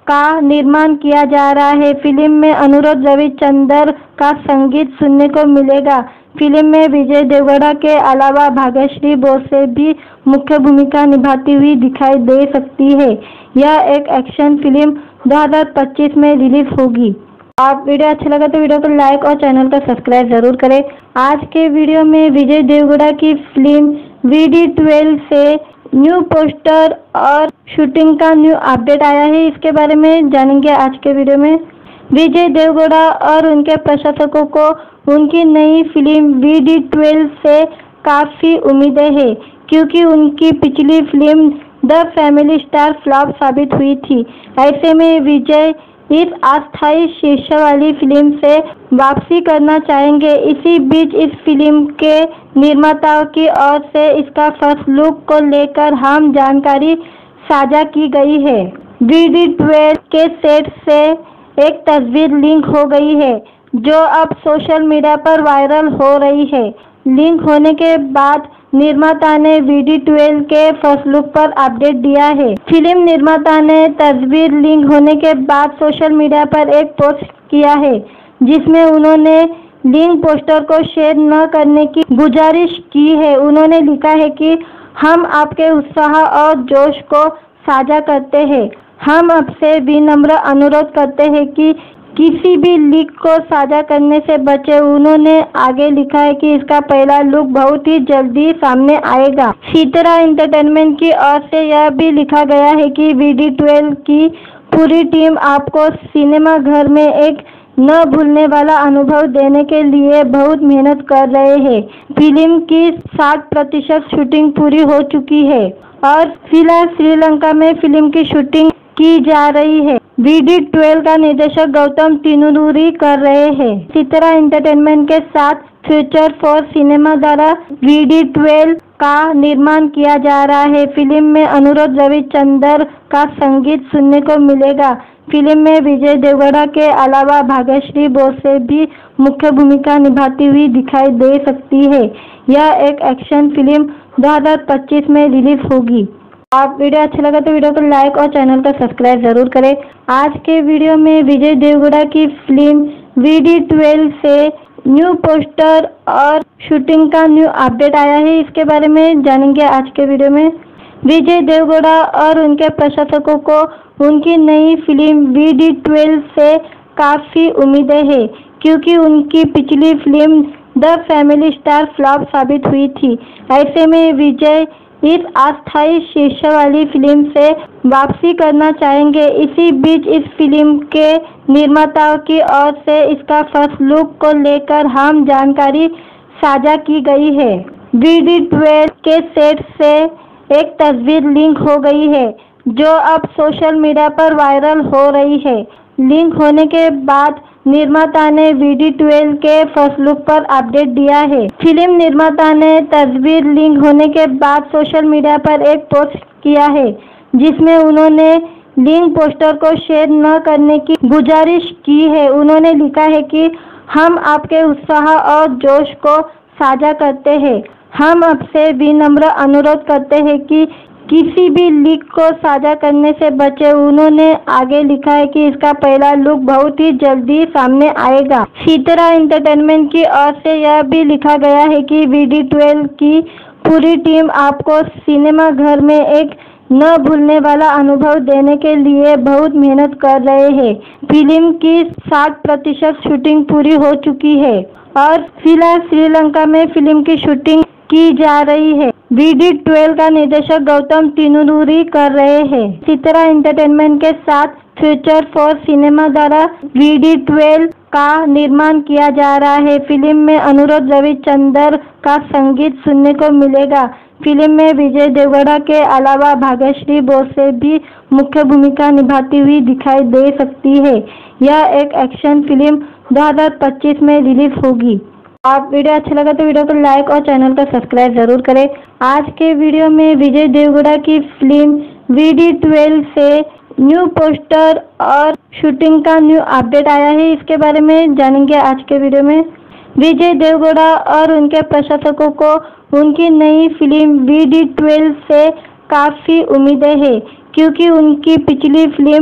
का निर्माण किया जा रहा है। फिल्म में अनुराग रविचंद्रन का संगीत सुनने को मिलेगा। फिल्म में विजय देवगौड़ा के अलावा भाग्यश्री बोसे भी मुख्य भूमिका निभाती हुई दिखाई दे सकती है। यह एक एक्शन फिल्म दो हज़ार पच्चीस में रिलीज होगी। आप वीडियो अच्छा लगा तो वीडियो को लाइक और चैनल को सब्सक्राइब जरूर करें। आज के वीडियो में विजय देवगौड़ा की फिल्म वी डी ट्वेल्व से न्यू पोस्टर और शूटिंग का न्यू अपडेट आया है। इसके बारे में जानेंगे आज के वीडियो में। विजय देवगौड़ा और उनके प्रशंसकों को उनकी नई फिल्म वी डी ट्वेल्व से काफ़ी उम्मीदें हैं, क्योंकि उनकी पिछली film the family star flop साबित हुई थी। ऐसे में विजय इस अस्थायी शीर्ष वाली फिल्म से वापसी करना चाहेंगे। इसी बीच इस फिल्म के निर्माताओं की ओर से इसका फर्स्ट लुक को लेकर अहम जानकारी साझा की गई है। वी डी ट्वेल्व के सेट से एक तस्वीर लीक हो गई है, जो अब सोशल मीडिया पर वायरल हो रही है। लीक होने के बाद निर्माता ने वी डी ट्वेल्व के फर्स्ट लुक पर अपडेट दिया है। फिल्म निर्माता ने तस्वीर लीक होने के बाद सोशल मीडिया पर एक पोस्ट किया है, जिसमें उन्होंने लीक पोस्टर को शेयर न करने की गुजारिश की है। उन्होंने लिखा है कि हम आपके उत्साह और जोश को साझा करते हैं। हम आपसे विनम्र अनुरोध करते हैं कि किसी भी लीक को साझा करने से बचे। उन्होंने आगे लिखा है कि इसका पहला लुक बहुत ही जल्दी सामने आएगा। सितारा एंटरटेनमेंट की ओर से यह भी लिखा गया है कि वी डी ट्वेल्व की पूरी टीम आपको सिनेमा घर में एक न भूलने वाला अनुभव देने के लिए बहुत मेहनत कर रहे हैं। फिल्म की साठ प्रतिशत शूटिंग पूरी हो चुकी है और फिलहाल श्रीलंका में फिल्म की शूटिंग की जा रही है। वी डी ट्वेल्व का निर्देशक गौतम तिनुरूरी कर रहे हैं। सितारा एंटरटेनमेंट के साथ फ्यूचर फॉर सिनेमा द्वारा वी डी ट्वेल्व का निर्माण किया जा रहा है। फिल्म में अनुराग रविचंद्रन का संगीत सुनने को मिलेगा। फिल्म में विजय देवगौड़ा के अलावा भाग्यश्री बोसे भी मुख्य भूमिका निभाती हुई दिखाई दे सकती है। यह एक एक्शन फिल्म दो हज़ार पच्चीस में रिलीज होगी। आप वीडियो अच्छा लगा तो वीडियो को लाइक और चैनल को सब्सक्राइब जरूर करें। आज के वीडियो में विजय देवगौड़ा की फिल्म वी डी ट्वेल्व से न्यू पोस्टर और शूटिंग का न्यू अपडेट आया है। इसके बारे में जानेंगे आज के वीडियो में। विजय देवगौड़ा और उनके प्रशंसकों को उनकी नई फिल्म वी डी ट्वेल्व से काफ़ी उम्मीदें हैं, क्योंकि उनकी पिछली film the family star flop साबित हुई थी। ऐसे में विजय इस अस्थायी शीर्ष वाली फिल्म से वापसी करना चाहेंगे। इसी बीच इस फिल्म के निर्माताओं की ओर से इसका फर्स्ट लुक को लेकर अहम जानकारी साझा की गई है। वी डी ट्वेल्व के सेट से एक तस्वीर लीक हो गई है, जो अब सोशल मीडिया पर वायरल हो रही है। लीक होने के बाद निर्माता ने वी डी ट्वेल्व के फर्स्ट लुक पर अपडेट दिया है। फिल्म निर्माता ने तस्वीर लीक होने के बाद सोशल मीडिया पर एक पोस्ट किया है, जिसमें उन्होंने लीक पोस्टर को शेयर न करने की गुजारिश की है। उन्होंने लिखा है कि हम आपके उत्साह और जोश को साझा करते हैं। हम आपसे विनम्र अनुरोध करते हैं कि किसी भी लीक को साझा करने से बचे। उन्होंने आगे लिखा है कि इसका पहला लुक बहुत ही जल्दी सामने आएगा। सितारा एंटरटेनमेंट की ओर से यह भी लिखा गया है कि वी डी ट्वेल्व की पूरी टीम आपको सिनेमा घर में एक न भूलने वाला अनुभव देने के लिए बहुत मेहनत कर रहे हैं। फिल्म की साठ प्रतिशत शूटिंग पूरी हो चुकी है और फिलहाल श्रीलंका में फिल्म की शूटिंग की जा रही है। वी डी ट्वेल्व का निर्देशक गौतम तिनुरूरी कर रहे हैं। सितारा एंटरटेनमेंट के साथ फ्यूचर फॉर सिनेमा द्वारा वी डी ट्वेल्व का निर्माण किया जा रहा है। फिल्म में अनुराग रविचंद्रन का संगीत सुनने को मिलेगा। फिल्म में विजय देवगौड़ा के अलावा भाग्यश्री बोसे भी मुख्य भूमिका निभाती हुई दिखाई दे सकती है। यह एक एक्शन फिल्म दो हज़ार पच्चीस में रिलीज होगी। आप वीडियो अच्छा लगा तो वीडियो को लाइक और चैनल को सब्सक्राइब जरूर करें। आज के वीडियो में विजय देवगौड़ा की फिल्म वी डी ट्वेल्व से न्यू पोस्टर और शूटिंग का न्यू अपडेट आया है। इसके बारे में जानेंगे आज के वीडियो में। विजय देवगौड़ा और उनके प्रशंसकों को उनकी नई फिल्म वी डी ट्वेल्व से काफ़ी उम्मीदें हैं, क्योंकि उनकी पिछली film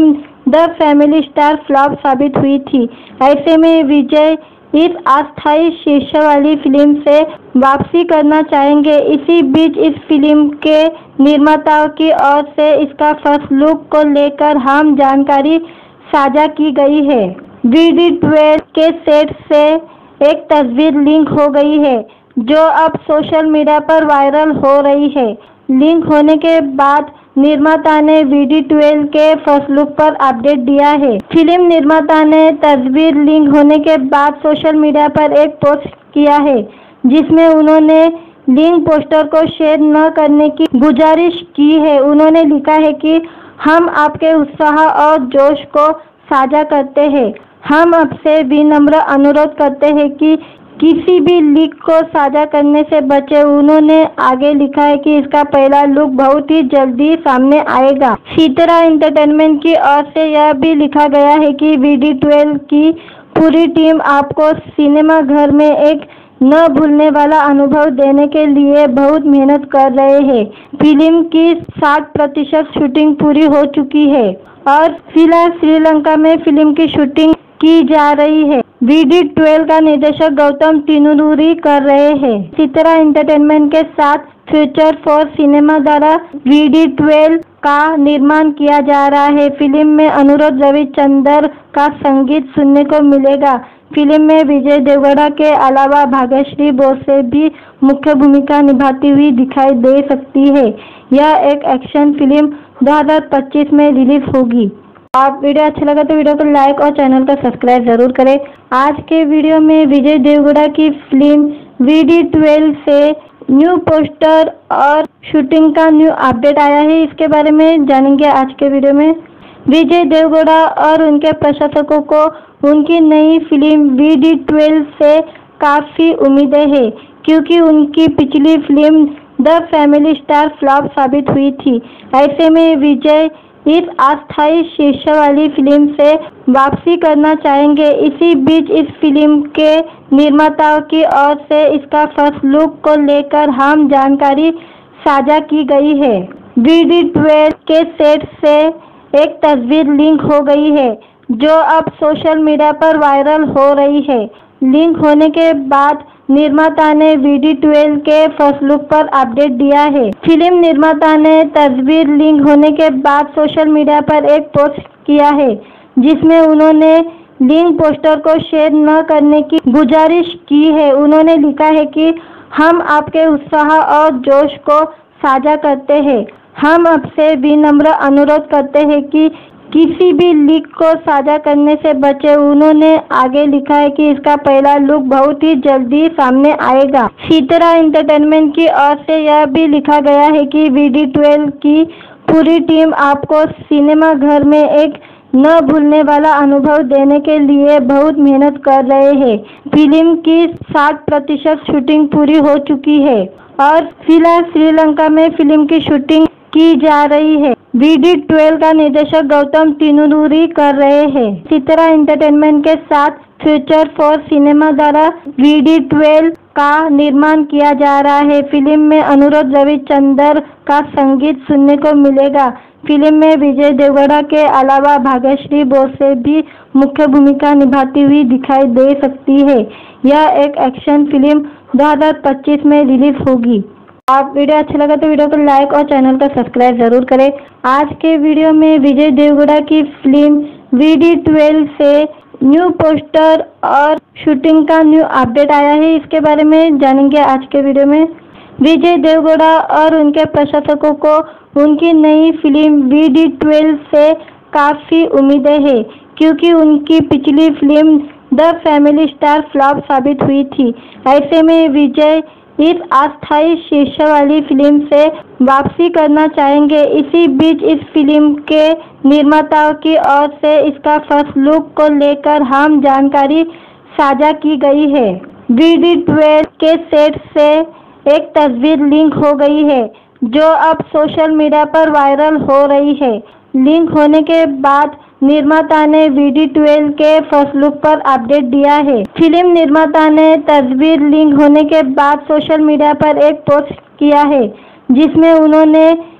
the family star flop साबित हुई थी। ऐसे में विजय इस अस्थायी शीर्षक वाली फिल्म से वापसी करना चाहेंगे। इसी बीच इस फिल्म के निर्माताओं की ओर से इसका फर्स्ट लुक को लेकर अहम जानकारी साझा की गई है। वी डी ट्वेल्व के सेट से एक तस्वीर लीक हो गई है, जो अब सोशल मीडिया पर वायरल हो रही है। लीक होने के बाद निर्माता ने वी डी ट्वेल्व के फर्स्ट लुक पर अपडेट दिया है। फिल्म निर्माता ने तस्वीर लीक होने के बाद सोशल मीडिया पर एक पोस्ट किया है, जिसमें उन्होंने लीक पोस्टर को शेयर न करने की गुजारिश की है। उन्होंने लिखा है कि हम आपके उत्साह और जोश को साझा करते हैं। हम आपसे विनम्र अनुरोध करते हैं कि किसी भी लीक को साझा करने से बचे। उन्होंने आगे लिखा है कि इसका पहला लुक बहुत ही जल्दी सामने आएगा। सितारा एंटरटेनमेंट की ओर से यह भी लिखा गया है कि वी डी ट्वेल्व की पूरी टीम आपको सिनेमा घर में एक न भूलने वाला अनुभव देने के लिए बहुत मेहनत कर रहे हैं। फिल्म की साठ प्रतिशत शूटिंग पूरी हो चुकी है और फिलहाल श्रीलंका में फिल्म की शूटिंग की जा रही है। वी डी ट्वेल्व का निर्देशक गौतम तिनुरुरी कर रहे हैं। सितारा एंटरटेनमेंट के साथ फ्यूचर फॉर सिनेमा द्वारा वी डी ट्वेल्व का निर्माण किया जा रहा है। फिल्म में अनुराग रविचंद्रन का संगीत सुनने को मिलेगा। फिल्म में विजय देवगौड़ा के अलावा भाग्यश्री बोसे भी मुख्य भूमिका निभाती हुई दिखाई दे सकती है। यह एक एक्शन फिल्म दो हज़ार पच्चीस में रिलीज होगी। आप वीडियो अच्छा लगा तो वीडियो को लाइक और चैनल को सब्सक्राइब जरूर करें। आज के वीडियो में विजय देवगौड़ा की फिल्म वी डी ट्वेल्व से न्यू पोस्टर और शूटिंग का न्यू अपडेट आया है। इसके बारे में जानेंगे आज के वीडियो में। विजय देवगौड़ा और उनके प्रशंसकों को उनकी नई फिल्म वी डी ट्वेल्व से काफ़ी उम्मीदें हैं, क्योंकि उनकी पिछली film the family star flop साबित हुई थी। ऐसे में विजय इस अस्थायी शीर्षक वाली फिल्म से वापसी करना चाहेंगे। इसी बीच इस फिल्म के निर्माताओं की ओर से इसका फर्स्ट लुक को लेकर अहम जानकारी साझा की गई है। वी डी ट्वेल्व के सेट से एक तस्वीर लीक हो गई है, जो अब सोशल मीडिया पर वायरल हो रही है। लीक होने के बाद निर्माता ने वी डी ट्वेल्व के फर्स्ट लुक पर अपडेट दिया है। फिल्म निर्माता ने तस्वीर लीक होने के बाद सोशल मीडिया पर एक पोस्ट किया है, जिसमें उन्होंने लीक पोस्टर को शेयर न करने की गुजारिश की है। उन्होंने लिखा है कि हम आपके उत्साह और जोश को साझा करते हैं। हम आपसे विनम्र अनुरोध करते हैं कि किसी भी लीक को साझा करने से बचे। उन्होंने आगे लिखा है कि इसका पहला लुक बहुत ही जल्दी सामने आएगा। सितारा एंटरटेनमेंट की ओर से यह भी लिखा गया है कि वी डी ट्वेल्व की पूरी टीम आपको सिनेमा घर में एक न भूलने वाला अनुभव देने के लिए बहुत मेहनत कर रहे हैं। फिल्म की साठ प्रतिशत शूटिंग पूरी हो चुकी है और फिलहाल श्रीलंका में फिल्म की शूटिंग की जा रही है। वी डी ट्वेल्व का निर्देशक गौतम तिनुरुरी कर रहे हैं। सितारा एंटरटेनमेंट के साथ फ्यूचर फॉर सिनेमा द्वारा वी डी ट्वेल्व का निर्माण किया जा रहा है। फिल्म में अनुराग रविचंद्रन का संगीत सुनने को मिलेगा। फिल्म में विजय देवगौड़ा के अलावा भाग्यश्री बोसे भी मुख्य भूमिका निभाती हुई दिखाई दे सकती है। यह एक एक्शन फिल्म दो हज़ार पच्चीस में रिलीज होगी। आप वीडियो अच्छा लगा तो वीडियो को लाइक और चैनल को सब्सक्राइब जरूर करें। आज के वीडियो में विजय देवगौड़ा की फिल्म वी डी ट्वेल्व से न्यू पोस्टर और शूटिंग का न्यू अपडेट आया है। इसके बारे में जानेंगे आज के वीडियो में। विजय देवगौड़ा और उनके प्रशंसकों को उनकी नई फिल्म वी डी ट्वेल्व से काफ़ी उम्मीदें हैं, क्योंकि उनकी पिछली film the family star flop साबित हुई थी। ऐसे में विजय इस अस्थायी शीर्षक वाली फिल्म से वापसी करना चाहेंगे। इसी बीच इस फिल्म के निर्माताओं की ओर से इसका फर्स्ट लुक को लेकर अहम जानकारी साझा की गई है। वी डी ट्वेल्व के सेट से एक तस्वीर लीक हो गई है, जो अब सोशल मीडिया पर वायरल हो रही है। लीक होने के बाद निर्माता ने वी डी ट्वेल्व के फर्स्ट लुक पर अपडेट दिया है। फिल्म निर्माता ने तस्वीर लीक होने के बाद सोशल मीडिया पर एक पोस्ट किया है, जिसमें उन्होंने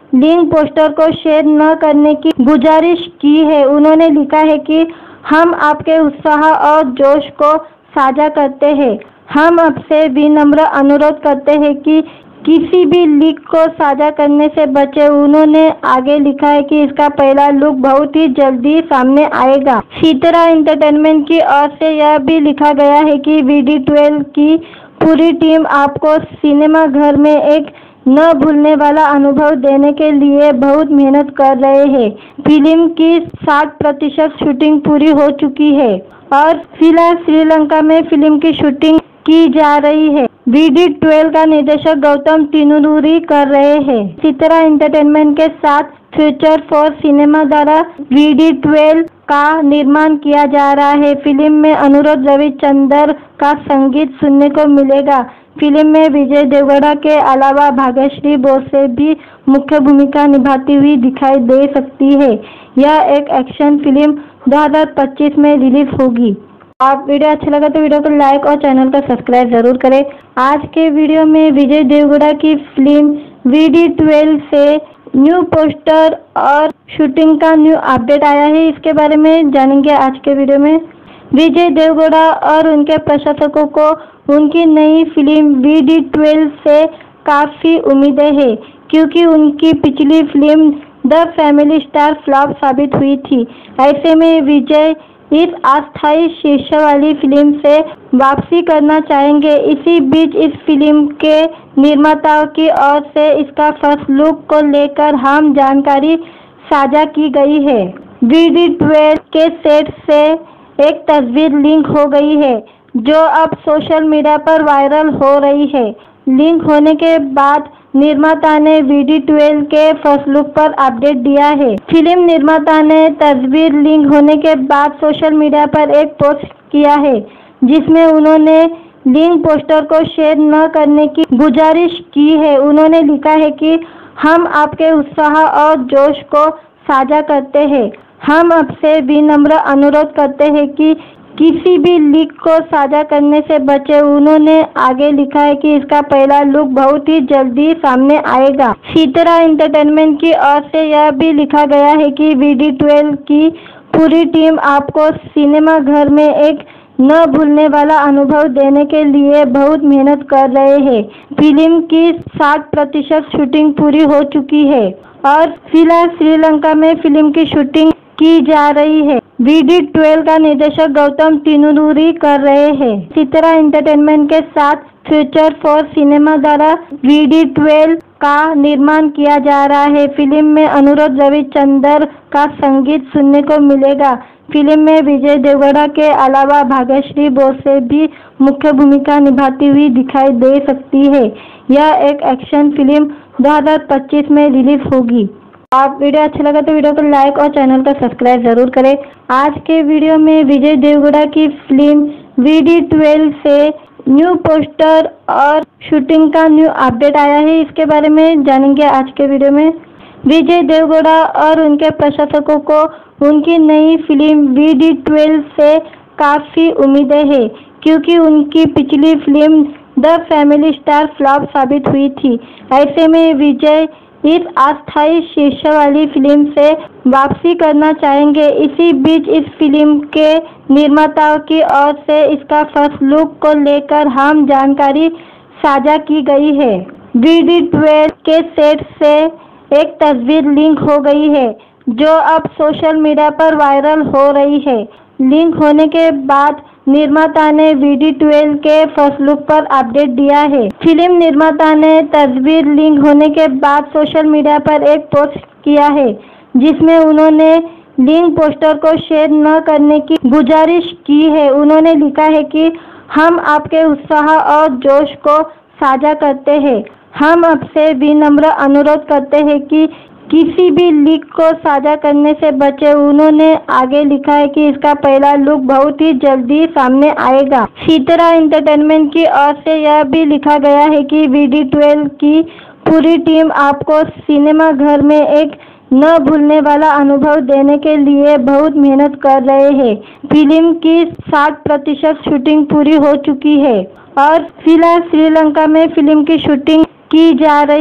लिंक पोस्टर को शेयर न करने की गुजारिश की है। उन्होंने लिखा है कि हम आपके उत्साह और जोश को साझा करते हैं। हम आपसे विनम्र अनुरोध करते हैं कि किसी भी लीक को साझा करने से बचे। उन्होंने आगे लिखा है कि इसका पहला लुक बहुत ही जल्दी सामने आएगा। सितारा एंटरटेनमेंट की ओर से यह भी लिखा गया है कि वी डी ट्वेल्व की पूरी टीम आपको सिनेमा घर में एक न भूलने वाला अनुभव देने के लिए बहुत मेहनत कर रहे हैं। फिल्म की साठ प्रतिशत शूटिंग पूरी हो चुकी है और फिलहाल श्रीलंका में फिल्म की शूटिंग की जा रही है। वी डी ट्वेल्व का निर्देशक गौतम तिनुरुरी कर रहे हैं। सितारा एंटरटेनमेंट के साथ फ्यूचर फॉर सिनेमा द्वारा वी डी ट्वेल्व का निर्माण किया जा रहा है। फिल्म में अनुराग रविचंद्रन का संगीत सुनने को मिलेगा। फिल्म में विजय देवगौड़ा के अलावा भाग्यश्री बोसे भी मुख्य भूमिका निभाती हुई दिखाई दे सकती है। यह एक एक्शन फिल्म दो हज़ार पच्चीस में रिलीज होगी। आप वीडियो अच्छा लगा तो वीडियो को लाइक और चैनल को सब्सक्राइब जरूर करें। आज के वीडियो में विजय देवगौड़ा की फिल्म वी डी ट्वेल्व से न्यू पोस्टर और शूटिंग का न्यू अपडेट आया है। इसके बारे में जानेंगे आज के वीडियो में। विजय देवगौड़ा और उनके प्रशंसकों को उनकी नई फिल्म वी डी ट्वेल्व से काफ़ी उम्मीदें हैं, क्योंकि उनकी पिछली film the family star flop साबित हुई थी। ऐसे में विजय इस अस्थायी शीर्षक वाली फिल्म से वापसी करना चाहेंगे। इसी बीच इस फिल्म के निर्माताओं की ओर से इसका फर्स्ट लुक को लेकर हम जानकारी साझा की गई है। वी डी ट्वेल्व के सेट से एक तस्वीर लीक हो गई है, जो अब सोशल मीडिया पर वायरल हो रही है। लीक होने के बाद निर्माता ने वी डी ट्वेल्व के फर्स्ट लुक पर अपडेट दिया है। फिल्म निर्माता ने तस्वीर लीक होने के बाद सोशल मीडिया पर एक पोस्ट किया है, जिसमें उन्होंने लीक पोस्टर को शेयर न करने की गुजारिश की है। उन्होंने लिखा है कि हम आपके उत्साह और जोश को साझा करते हैं। हम आपसे विनम्र अनुरोध करते हैं कि किसी भी लीक को साझा करने से बचे। उन्होंने आगे लिखा है कि इसका पहला लुक बहुत ही जल्दी सामने आएगा। सितारा एंटरटेनमेंट की ओर से यह भी लिखा गया है कि वी डी ट्वेल्व की पूरी टीम आपको सिनेमा घर में एक न भूलने वाला अनुभव देने के लिए बहुत मेहनत कर रहे हैं। फिल्म की साठ प्रतिशत शूटिंग पूरी हो चुकी है और फिलहाल श्रीलंका में फिल्म की शूटिंग की जा रही है। वी डी ट्वेल्व का निर्देशक गौतम तिनुरुरी कर रहे हैं। सितारा एंटरटेनमेंट के साथ फ्यूचर फॉर सिनेमा द्वारा वी डी ट्वेल्व का निर्माण किया जा रहा है। फिल्म में अनुराग रविचंद्रन का संगीत सुनने को मिलेगा। फिल्म में विजय देवगौड़ा के अलावा भाग्यश्री बोसे भी मुख्य भूमिका निभाती हुई दिखाई दे सकती है। यह एक एक्शन फिल्म दो हज़ार पच्चीस में रिलीज होगी। आप वीडियो अच्छा लगा तो वीडियो को लाइक और चैनल को सब्सक्राइब जरूर करें। आज के वीडियो में विजय देवगौड़ा की फिल्म वी डी ट्वेल्व से न्यू पोस्टर और शूटिंग का न्यू अपडेट आया है। इसके बारे में जानेंगे आज के वीडियो में। विजय देवगौड़ा और उनके प्रशंसकों को उनकी नई फिल्म वी डी ट्वेल्व से काफ़ी उम्मीदें हैं, क्योंकि उनकी पिछली film the family star flop साबित हुई थी। ऐसे में विजय इस अस्थायी शीर्षक वाली फिल्म से वापसी करना चाहेंगे। इसी बीच इस फिल्म के निर्माताओं की ओर से इसका फर्स्ट लुक को लेकर हम जानकारी साझा की गई है। वी डी ट्वेल्व के सेट से एक तस्वीर लीक हो गई है, जो अब सोशल मीडिया पर वायरल हो रही है। लीक होने के बाद निर्माता ने वी डी ट्वेल्व के फर्स्ट लुक पर अपडेट दिया है। फिल्म निर्माता ने तस्वीर लीक होने के बाद सोशल मीडिया पर एक पोस्ट किया है, जिसमें उन्होंने लीक पोस्टर को शेयर न करने की गुजारिश की है। उन्होंने लिखा है कि हम आपके उत्साह और जोश को साझा करते हैं। हम आपसे विनम्र अनुरोध करते हैं कि किसी भी लीक को साझा करने से बचे। उन्होंने आगे लिखा है कि इसका पहला लुक बहुत ही जल्दी सामने आएगा। सितारा एंटरटेनमेंट की ओर से यह भी लिखा गया है कि वी डी ट्वेल्व की पूरी टीम आपको सिनेमा घर में एक न भूलने वाला अनुभव देने के लिए बहुत मेहनत कर रहे हैं। फिल्म की साठ प्रतिशत शूटिंग पूरी हो चुकी है और फिलहाल श्रीलंका में फिल्म की शूटिंग की जा रही है।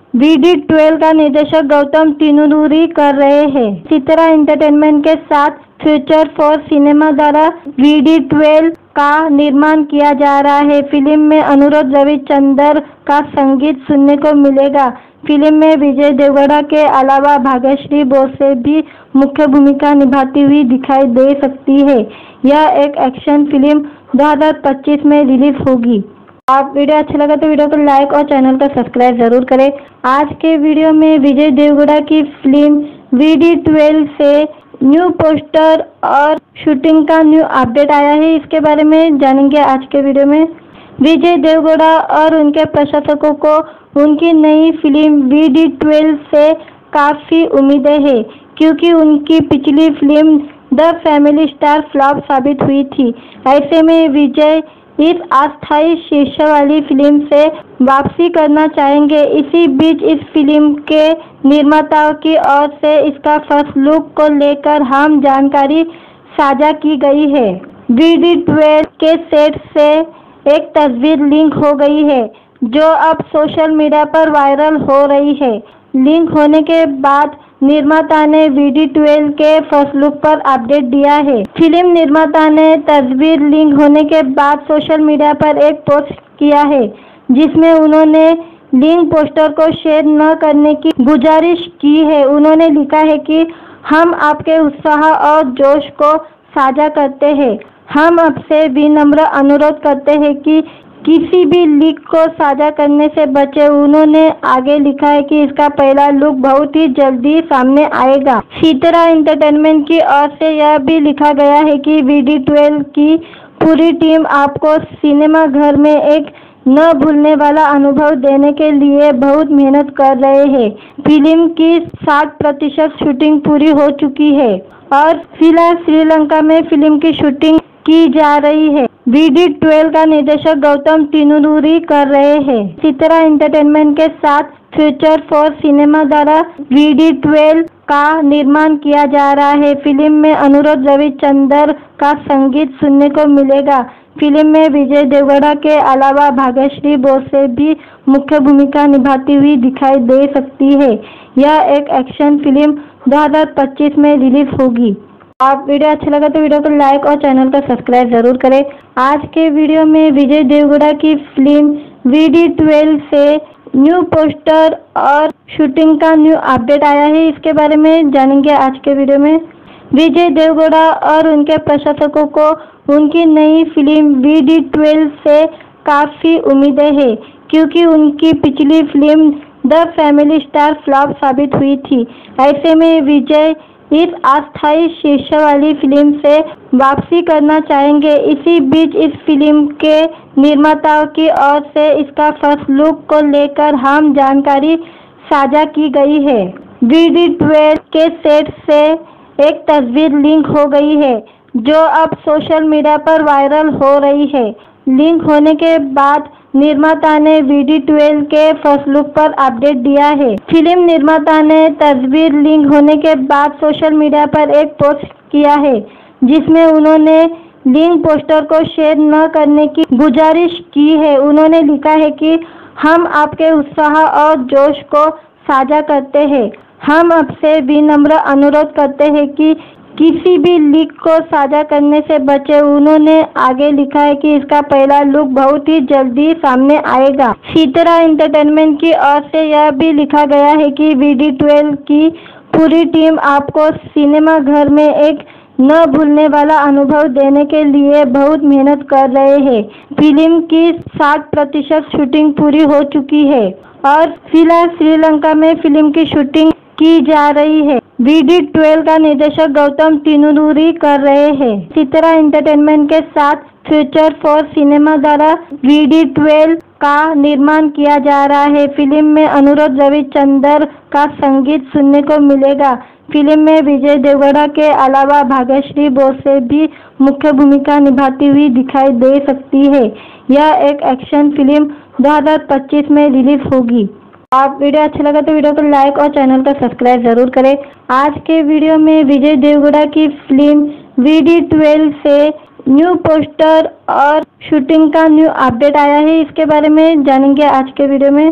वी डी ट्वेल्व का निर्देशक गौतम तिनुरुरी कर रहे हैं। सितारा एंटरटेनमेंट के साथ फ्यूचर फॉर सिनेमा द्वारा वी डी ट्वेल्व का निर्माण किया जा रहा है। फिल्म में अनुराग रविचंद्रन का संगीत सुनने को मिलेगा। फिल्म में विजय देवगौड़ा के अलावा भाग्यश्री बोसे भी मुख्य भूमिका निभाती हुई दिखाई दे सकती है। यह एक एक्शन फिल्म दो हज़ार पच्चीस में रिलीज होगी। आप वीडियो अच्छा लगा तो वीडियो को लाइक और चैनल को सब्सक्राइब जरूर करें। आज के वीडियो में विजय देवगौड़ा की फिल्म वी डी ट्वेल्व से न्यू पोस्टर और शूटिंग का न्यू अपडेट आया है। इसके बारे में जानेंगे आज के वीडियो में। विजय देवगौड़ा और उनके प्रशंसकों को उनकी नई फिल्म वी डी ट्वेल्व से काफ़ी उम्मीदें हैं, क्योंकि उनकी पिछली film the family star flop साबित हुई थी। ऐसे में विजय इस अस्थायी शीर्ष वाली फिल्म से वापसी करना चाहेंगे। इसी बीच इस फिल्म के निर्माताओं की ओर से इसका फर्स्ट लुक को लेकर अहम जानकारी साझा की गई है। वी डी ट्वेल्व के सेट से एक तस्वीर लीक हो गई है, जो अब सोशल मीडिया पर वायरल हो रही है। लीक होने के बाद निर्माता ने वी डी ट्वेल्व के फर्स्ट लुक पर अपडेट दिया है। फिल्म निर्माता ने तस्वीर लीक होने के बाद सोशल मीडिया पर एक पोस्ट किया है, जिसमें उन्होंने लीक पोस्टर को शेयर न करने की गुजारिश की है। उन्होंने लिखा है कि हम आपके उत्साह और जोश को साझा करते हैं। हम आपसे विनम्र अनुरोध करते हैं कि किसी भी लीक को साझा करने से बचे। उन्होंने आगे लिखा है कि इसका पहला लुक बहुत ही जल्दी सामने आएगा। सितारा एंटरटेनमेंट की ओर से यह भी लिखा गया है कि वी डी ट्वेल्व की पूरी टीम आपको सिनेमा घर में एक न भूलने वाला अनुभव देने के लिए बहुत मेहनत कर रहे हैं। फिल्म की साठ प्रतिशत शूटिंग पूरी हो चुकी है और फिलहाल श्रीलंका में फिल्म की शूटिंग की जा रही है। वी डी ट्वेल्व का निर्देशक गौतम तिनुरुरी कर रहे हैं। सितारा एंटरटेनमेंट के साथ फ्यूचर फॉर सिनेमा द्वारा वी डी ट्वेल्व का निर्माण किया जा रहा है। फिल्म में अनुराग रविचंद्रन का संगीत सुनने को मिलेगा। फिल्म में विजय देवगौड़ा के अलावा भाग्यश्री बोसे भी मुख्य भूमिका निभाती हुई दिखाई दे सकती है। यह एक एक्शन फिल्म दो हज़ार पच्चीस में रिलीज होगी। आप वीडियो अच्छा लगा तो वीडियो को लाइक और चैनल को सब्सक्राइब जरूर करें। आज के वीडियो में विजय देवगौड़ा की फिल्म वी डी ट्वेल्व से न्यू पोस्टर और शूटिंग का न्यू अपडेट आया है। इसके बारे में जानेंगे आज के वीडियो में। विजय देवगौड़ा और उनके प्रशंसकों को उनकी नई फिल्म वी डी ट्वेल्व से काफ़ी उम्मीदें हैं, क्योंकि उनकी पिछली film the family star flop साबित हुई थी। ऐसे में विजय इस अस्थायी शीर्ष वाली फिल्म से वापसी करना चाहेंगे। इसी बीच इस फिल्म के निर्माताओं की ओर से इसका फर्स्ट लुक को लेकर अहम जानकारी साझा की गई है। वी डी ट्वेल्व के सेट से एक तस्वीर लीक हो गई है, जो अब सोशल मीडिया पर वायरल हो रही है। लीक होने के बाद निर्माता ने वी डी ट्वेल्व के फर्स्ट लुक पर अपडेट दिया है। फिल्म निर्माता ने तस्वीर लीक होने के बाद सोशल मीडिया पर एक पोस्ट किया है, जिसमें उन्होंने लीक पोस्टर को शेयर न करने की गुजारिश की है। उन्होंने लिखा है कि हम आपके उत्साह और जोश को साझा करते हैं। हम आपसे विनम्र अनुरोध करते हैं कि किसी भी लीक को साझा करने से बचे। उन्होंने आगे लिखा है कि इसका पहला लुक बहुत ही जल्दी सामने आएगा। सितारा एंटरटेनमेंट की ओर से यह भी लिखा गया है कि वी डी ट्वेल्व की पूरी टीम आपको सिनेमा घर में एक न भूलने वाला अनुभव देने के लिए बहुत मेहनत कर रहे हैं। फिल्म की साठ प्रतिशत शूटिंग पूरी हो चुकी है और फिलहाल श्रीलंका में फिल्म की शूटिंग की जा रही है। वी डी ट्वेल्व का निर्देशक गौतम तिनुरुरी कर रहे हैं। सितारा एंटरटेनमेंट के साथ फ्यूचर फॉर सिनेमा द्वारा वी डी ट्वेल्व का निर्माण किया जा रहा है। फिल्म में अनुराग रविचंद्रन का संगीत सुनने को मिलेगा। फिल्म में विजय देवगौड़ा के अलावा भाग्यश्री बोसे भी मुख्य भूमिका निभाती हुई दिखाई दे सकती है। यह एक एक्शन फिल्म दो हज़ार पच्चीस में रिलीज होगी। आप वीडियो अच्छा लगा तो वीडियो को लाइक और चैनल को सब्सक्राइब जरूर करें। आज के वीडियो में विजय देवगौड़ा की फिल्म वी डी ट्वेल्व से न्यू पोस्टर और शूटिंग का न्यू अपडेट आया है। इसके बारे में जानेंगे आज के वीडियो में।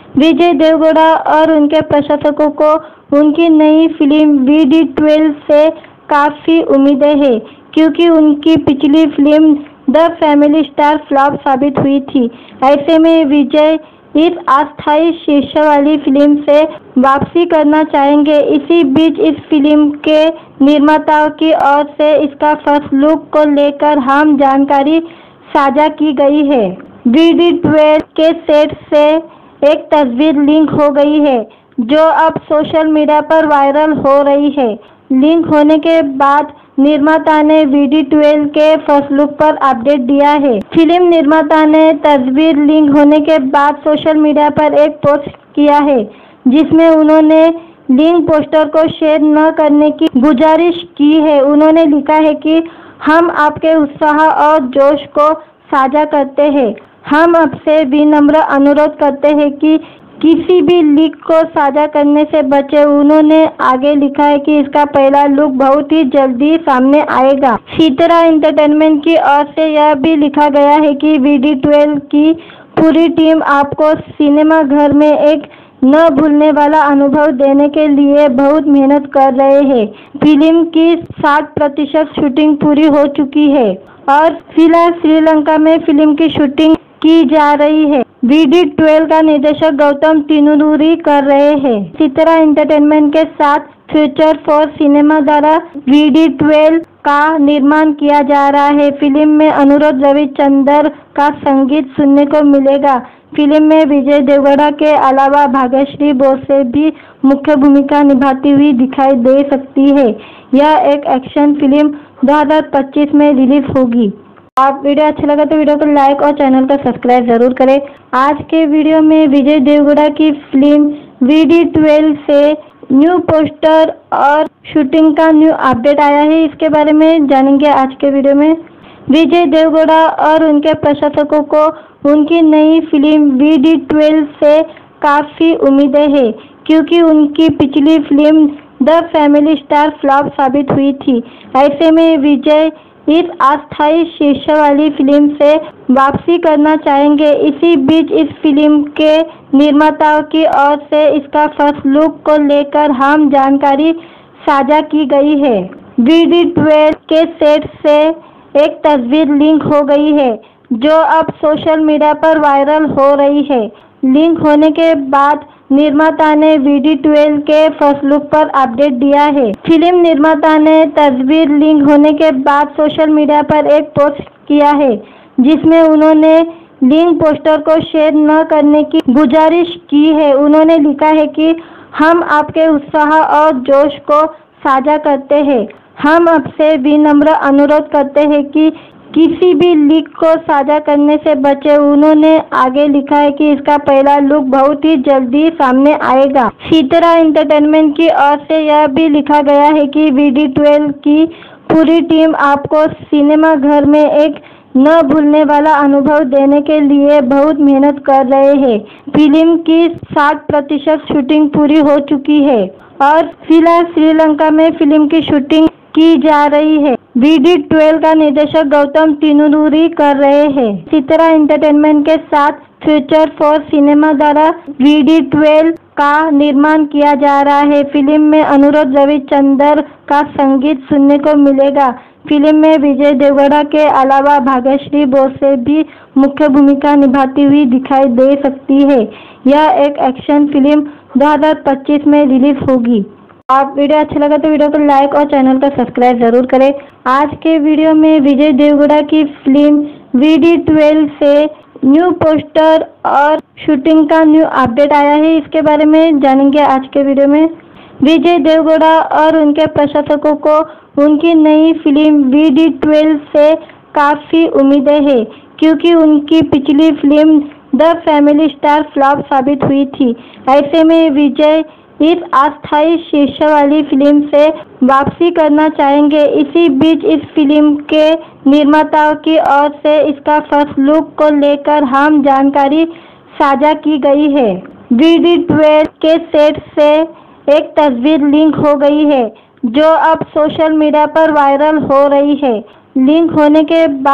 विजय देवगौड़ा और उनके प्रशंसकों को उनकी नई फिल्म वी डी ट्वेल्व से काफ़ी उम्मीदें हैं, क्योंकि उनकी पिछली film the family star flop साबित हुई थी। ऐसे में विजय इस अस्थायी शीर्षक वाली फिल्म से वापसी करना चाहेंगे। इसी बीच इस फिल्म के निर्माताओं की ओर से इसका फर्स्ट लुक को लेकर हम जानकारी साझा की गई है। वी डी ट्वेल्व के सेट से एक तस्वीर लीक हो गई है, जो अब सोशल मीडिया पर वायरल हो रही है। लीक होने के बाद निर्माता ने वी डी ट्वेल्व के फर्स्ट लुक पर अपडेट दिया है। फिल्म निर्माता ने तस्वीर लीक होने के बाद सोशल मीडिया पर एक पोस्ट किया है, जिसमें उन्होंने लीक पोस्टर को शेयर न करने की गुजारिश की है। उन्होंने लिखा है कि हम आपके उत्साह और जोश को साझा करते हैं। हम आपसे विनम्र अनुरोध करते हैं कि किसी भी लीक को साझा करने से बचे। उन्होंने आगे लिखा है कि इसका पहला लुक बहुत ही जल्दी सामने आएगा। सितारा एंटरटेनमेंट की ओर से यह भी लिखा गया है कि वी डी ट्वेल्व की पूरी टीम आपको सिनेमा घर में एक न भूलने वाला अनुभव देने के लिए बहुत मेहनत कर रहे हैं। फिल्म की साठ प्रतिशत शूटिंग पूरी हो चुकी है और फिलहाल श्रीलंका में फिल्म की शूटिंग की जा रही है। वी डी ट्वेल्व का निर्देशक गौतम तिनुरुरी कर रहे हैं। सितारा एंटरटेनमेंट के साथ फ्यूचर फॉर सिनेमा द्वारा वी डी ट्वेल्व का निर्माण किया जा रहा है। फिल्म में अनुराग रविचंद्रन का संगीत सुनने को मिलेगा। फिल्म में विजय देवगौड़ा के अलावा भाग्यश्री बोसे भी मुख्य भूमिका निभाती हुई दिखाई दे सकती है। यह एक एक्शन फिल्म दो हज़ार पच्चीस में रिलीज होगी। आप वीडियो अच्छा लगा तो वीडियो को लाइक और चैनल को सब्सक्राइब जरूर करें। आज के वीडियो में विजय देवगौड़ा की फिल्म वी डी ट्वेल्व से न्यू पोस्टर और शूटिंग का न्यू अपडेट आया है, इसके बारे में जानेंगे आज के वीडियो में। विजय देवगौड़ा और उनके प्रशंसकों को उनकी नई फिल्म वी डी ट्वेल्व से काफ़ी उम्मीदें हैं, क्योंकि उनकी पिछली film the family star flop साबित हुई थी। ऐसे में विजय इस अस्थायी शीर्षक वाली फिल्म से वापसी करना चाहेंगे। इसी बीच इस फिल्म के निर्माताओं की ओर से इसका फर्स्ट लुक को लेकर हम जानकारी साझा की गई है। वी डी ट्वेल्व के सेट से एक तस्वीर लीक हो गई है, जो अब सोशल मीडिया पर वायरल हो रही है। लीक होने के बाद निर्माता ने वी डी ट्वेल्व के फर्स्ट लुक पर अपडेट दिया है। फिल्म निर्माता ने तस्वीर लीक होने के बाद सोशल मीडिया पर एक पोस्ट किया है, जिसमें उन्होंने लीक पोस्टर को शेयर न करने की गुजारिश की है। उन्होंने लिखा है कि हम आपके उत्साह और जोश को साझा करते हैं। हम आपसे विनम्र अनुरोध करते हैं कि किसी भी लीक को साझा करने से बचे। उन्होंने आगे लिखा है कि इसका पहला लुक बहुत ही जल्दी सामने आएगा। सितारा एंटरटेनमेंट की ओर से यह भी लिखा गया है कि वी डी ट्वेल्व की पूरी टीम आपको सिनेमा घर में एक न भूलने वाला अनुभव देने के लिए बहुत मेहनत कर रहे हैं। फिल्म की साठ प्रतिशत शूटिंग पूरी हो चुकी है और फिलहाल श्रीलंका में फिल्म की शूटिंग की जा रही है। वी डी ट्वेल्व का निर्देशक गौतम तिनुरुरी कर रहे हैं। सितारा एंटरटेनमेंट के साथ फ्यूचर फॉर सिनेमा द्वारा वी डी ट्वेल्व का निर्माण किया जा रहा है। फिल्म में अनुराग रविचंद्रन का संगीत सुनने को मिलेगा। फिल्म में विजय देवगौड़ा के अलावा भाग्यश्री बोसे भी मुख्य भूमिका निभाती हुई दिखाई दे सकती है। यह एक एक्शन फिल्म दो हज़ार पच्चीस में रिलीज होगी। आप वीडियो अच्छा लगा तो वीडियो को लाइक और चैनल को सब्सक्राइब जरूर करें। आज के वीडियो में विजय देवगौड़ा की फिल्म वी डी ट्वेल्व से न्यू पोस्टर और शूटिंग का न्यू अपडेट आया है, इसके बारे में जानेंगे आज के वीडियो में। विजय देवगौड़ा और उनके प्रशंसकों को उनकी नई फिल्म वी डी ट्वेल्व से काफ़ी उम्मीदें हैं, क्योंकि उनकी पिछली film the family star flop साबित हुई थी। ऐसे में विजय इस अस्थायी शीर्षक वाली फिल्म से वापसी करना चाहेंगे। इसी बीच इस फिल्म के निर्माताओं की ओर से इसका फर्स्ट लुक को लेकर हम जानकारी साझा की गई है। वी डी ट्वेल्व के सेट से एक तस्वीर लीक हो गई है, जो अब सोशल मीडिया पर वायरल हो रही है। लीक होने के बाद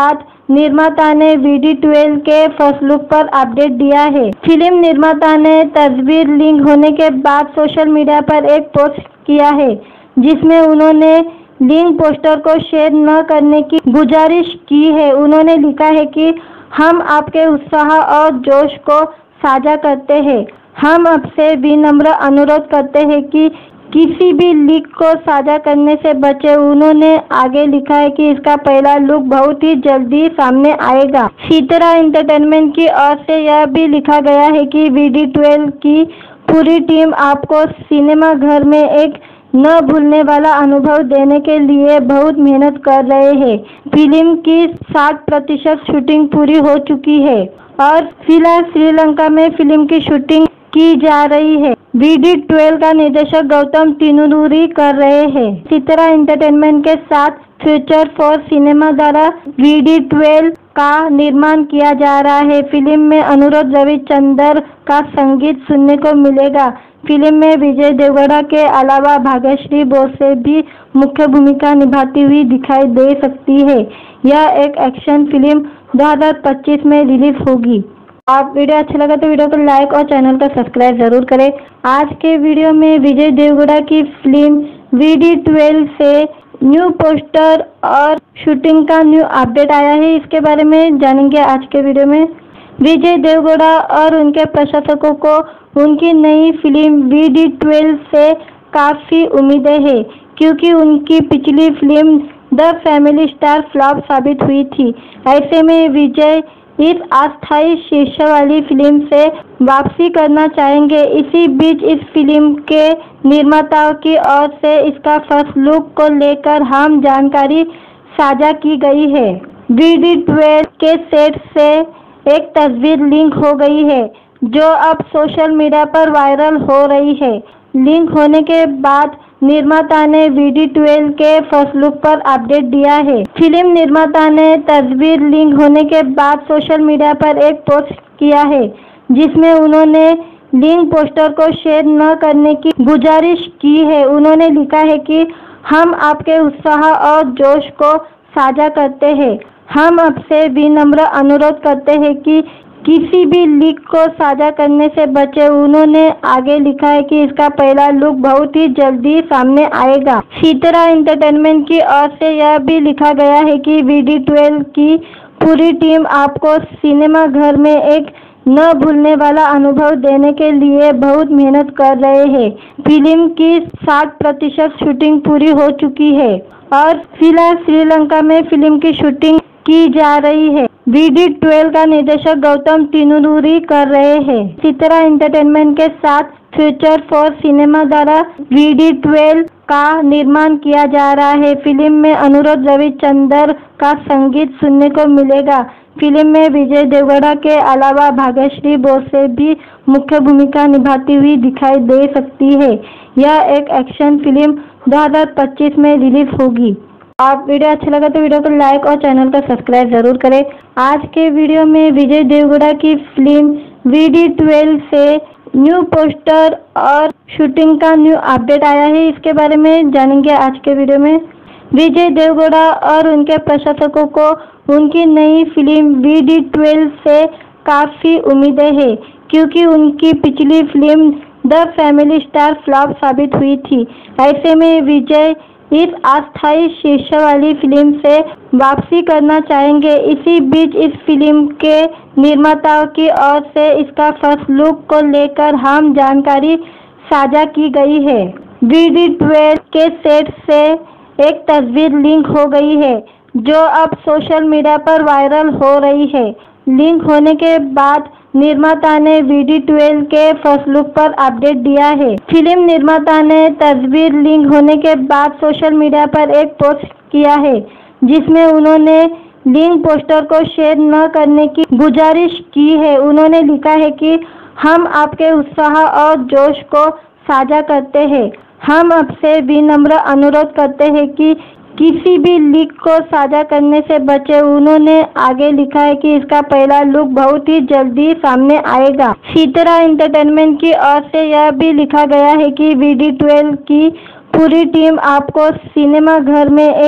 निर्माता ने वी डी ट्वेल्व के फर्स्ट लुक पर अपडेट दिया है। फिल्म निर्माता ने तस्वीर लीक होने के बाद सोशल मीडिया पर एक पोस्ट किया है, जिसमें उन्होंने लिंक पोस्टर को शेयर न करने की गुजारिश की है। उन्होंने लिखा है कि हम आपके उत्साह और जोश को साझा करते हैं। हम आपसे विनम्र अनुरोध करते हैं कि किसी भी लीक को साझा करने से बचे। उन्होंने आगे लिखा है कि इसका पहला लुक बहुत ही जल्दी सामने आएगा। सितारा एंटरटेनमेंट की ओर से यह भी लिखा गया है कि वी डी ट्वेल्व की पूरी टीम आपको सिनेमा घर में एक न भूलने वाला अनुभव देने के लिए बहुत मेहनत कर रहे हैं। फिल्म की साठ प्रतिशत शूटिंग पूरी हो चुकी है और फिलहाल श्रीलंका में फिल्म की शूटिंग की जा रही है। वी डी ट्वेल्व का निर्देशक गौतम तिनुरुरी कर रहे हैं। सितारा एंटरटेनमेंट के साथ फ्यूचर फॉर सिनेमा द्वारा वी डी ट्वेल्व का निर्माण किया जा रहा है। फिल्म में अनुराग रविचंद्रन का संगीत सुनने को मिलेगा। फिल्म में विजय देवगौड़ा के अलावा भाग्यश्री बोसे भी मुख्य भूमिका निभाती हुई दिखाई दे सकती है। यह एक एक्शन फिल्म दो हज़ार पच्चीस में रिलीज होगी। आप वीडियो अच्छा लगा तो वीडियो को लाइक और चैनल को सब्सक्राइब जरूर करें। आज के वीडियो में विजय देवगौड़ा की फिल्म वी डी ट्वेल्व से न्यू पोस्टर और शूटिंग का न्यू अपडेट आया है। इसके बारे में जानेंगे आज के वीडियो में। विजय देवगौड़ा और उनके प्रशंसकों को उनकी नई फिल्म वी डी ट्वेल्व से काफ़ी उम्मीदें हैं, क्योंकि उनकी पिछली film the family star flop साबित हुई थी। ऐसे में विजय इस अस्थायी शीर्ष वाली फिल्म से वापसी करना चाहेंगे। इसी बीच इस फिल्म के निर्माताओं की ओर से इसका फर्स्ट लुक को लेकर हम जानकारी साझा की गई है। वी डी ट्वेल्व के सेट से एक तस्वीर लिंक हो गई है, जो अब सोशल मीडिया पर वायरल हो रही है। लिंक होने के बाद निर्माता ने वी डी ट्वेल्व के फर्स्ट लुक पर अपडेट दिया है। फिल्म निर्माता ने तस्वीर लिंक होने के बाद सोशल मीडिया पर एक पोस्ट किया है, जिसमें उन्होंने लिंक पोस्टर को शेयर न करने की गुजारिश की है। उन्होंने लिखा है कि हम आपके उत्साह और जोश को साझा करते हैं। हम आपसे विनम्र अनुरोध करते हैं कि किसी भी लीक को साझा करने से बचे। उन्होंने आगे लिखा है कि इसका पहला लुक बहुत ही जल्दी सामने आएगा। सितारा एंटरटेनमेंट की ओर से यह भी लिखा गया है कि वी डी ट्वेल्व की पूरी टीम आपको सिनेमा घर में एक न भूलने वाला अनुभव देने के लिए बहुत मेहनत कर रहे हैं। फिल्म की साठ प्रतिशत शूटिंग पूरी हो चुकी है और फिलहाल श्रीलंका में फिल्म की शूटिंग की जा रही है। वी डी ट्वेल्व का निर्देशक गौतम तिनुरुरी कर रहे हैं। सितारा एंटरटेनमेंट के साथ फ्यूचर फॉर सिनेमा द्वारा वी डी ट्वेल्व का निर्माण किया जा रहा है। फिल्म में अनुराग रविचंद्रन का संगीत सुनने को मिलेगा। फिल्म में विजय देवगौड़ा के अलावा भाग्यश्री बोसे भी मुख्य भूमिका निभाती हुई दिखाई दे सकती है। यह एक एक्शन फिल्म दो हज़ार पच्चीस में रिलीज होगी। आप वीडियो अच्छा लगा तो वीडियो को लाइक और चैनल को सब्सक्राइब जरूर करें। आज के वीडियो में विजय देवगौड़ा की फिल्म वी डी ट्वेल्व से न्यू पोस्टर और शूटिंग का न्यू अपडेट आया है। इसके बारे में जानेंगे आज के वीडियो में। विजय देवगौड़ा और उनके प्रशंसकों को उनकी नई फिल्म वी डी ट्वेल्व से काफ़ी उम्मीदें हैं, क्योंकि उनकी पिछली film the family star flop साबित हुई थी। ऐसे में विजय इस अस्थायी शीर्ष वाली फिल्म से वापसी करना चाहेंगे। इसी बीच इस फिल्म के निर्माताओं की ओर से इसका फर्स्ट लुक को लेकर हम जानकारी साझा की गई है। वी डी ट्वेल्व के सेट से एक तस्वीर लिंक हो गई है, जो अब सोशल मीडिया पर वायरल हो रही है। लिंक होने के बाद निर्माता ने वी डी ट्वेल्व के फर्स्ट लुक पर अपडेट दिया है। फिल्म निर्माता ने तस्वीर लिंक होने के बाद सोशल मीडिया पर एक पोस्ट किया है, जिसमें उन्होंने लिंक पोस्टर को शेयर न करने की गुजारिश की है। उन्होंने लिखा है कि हम आपके उत्साह और जोश को साझा करते हैं। हम आपसे विनम्र अनुरोध करते हैं कि किसी भी लीक को साझा करने से बचे। उन्होंने आगे लिखा है कि इसका पहला लुक बहुत ही जल्दी सामने आएगा। सितारा एंटरटेनमेंट की ओर से यह भी लिखा गया है कि वी डी ट्वेल्व की पूरी टीम आपको सिनेमा घर में एक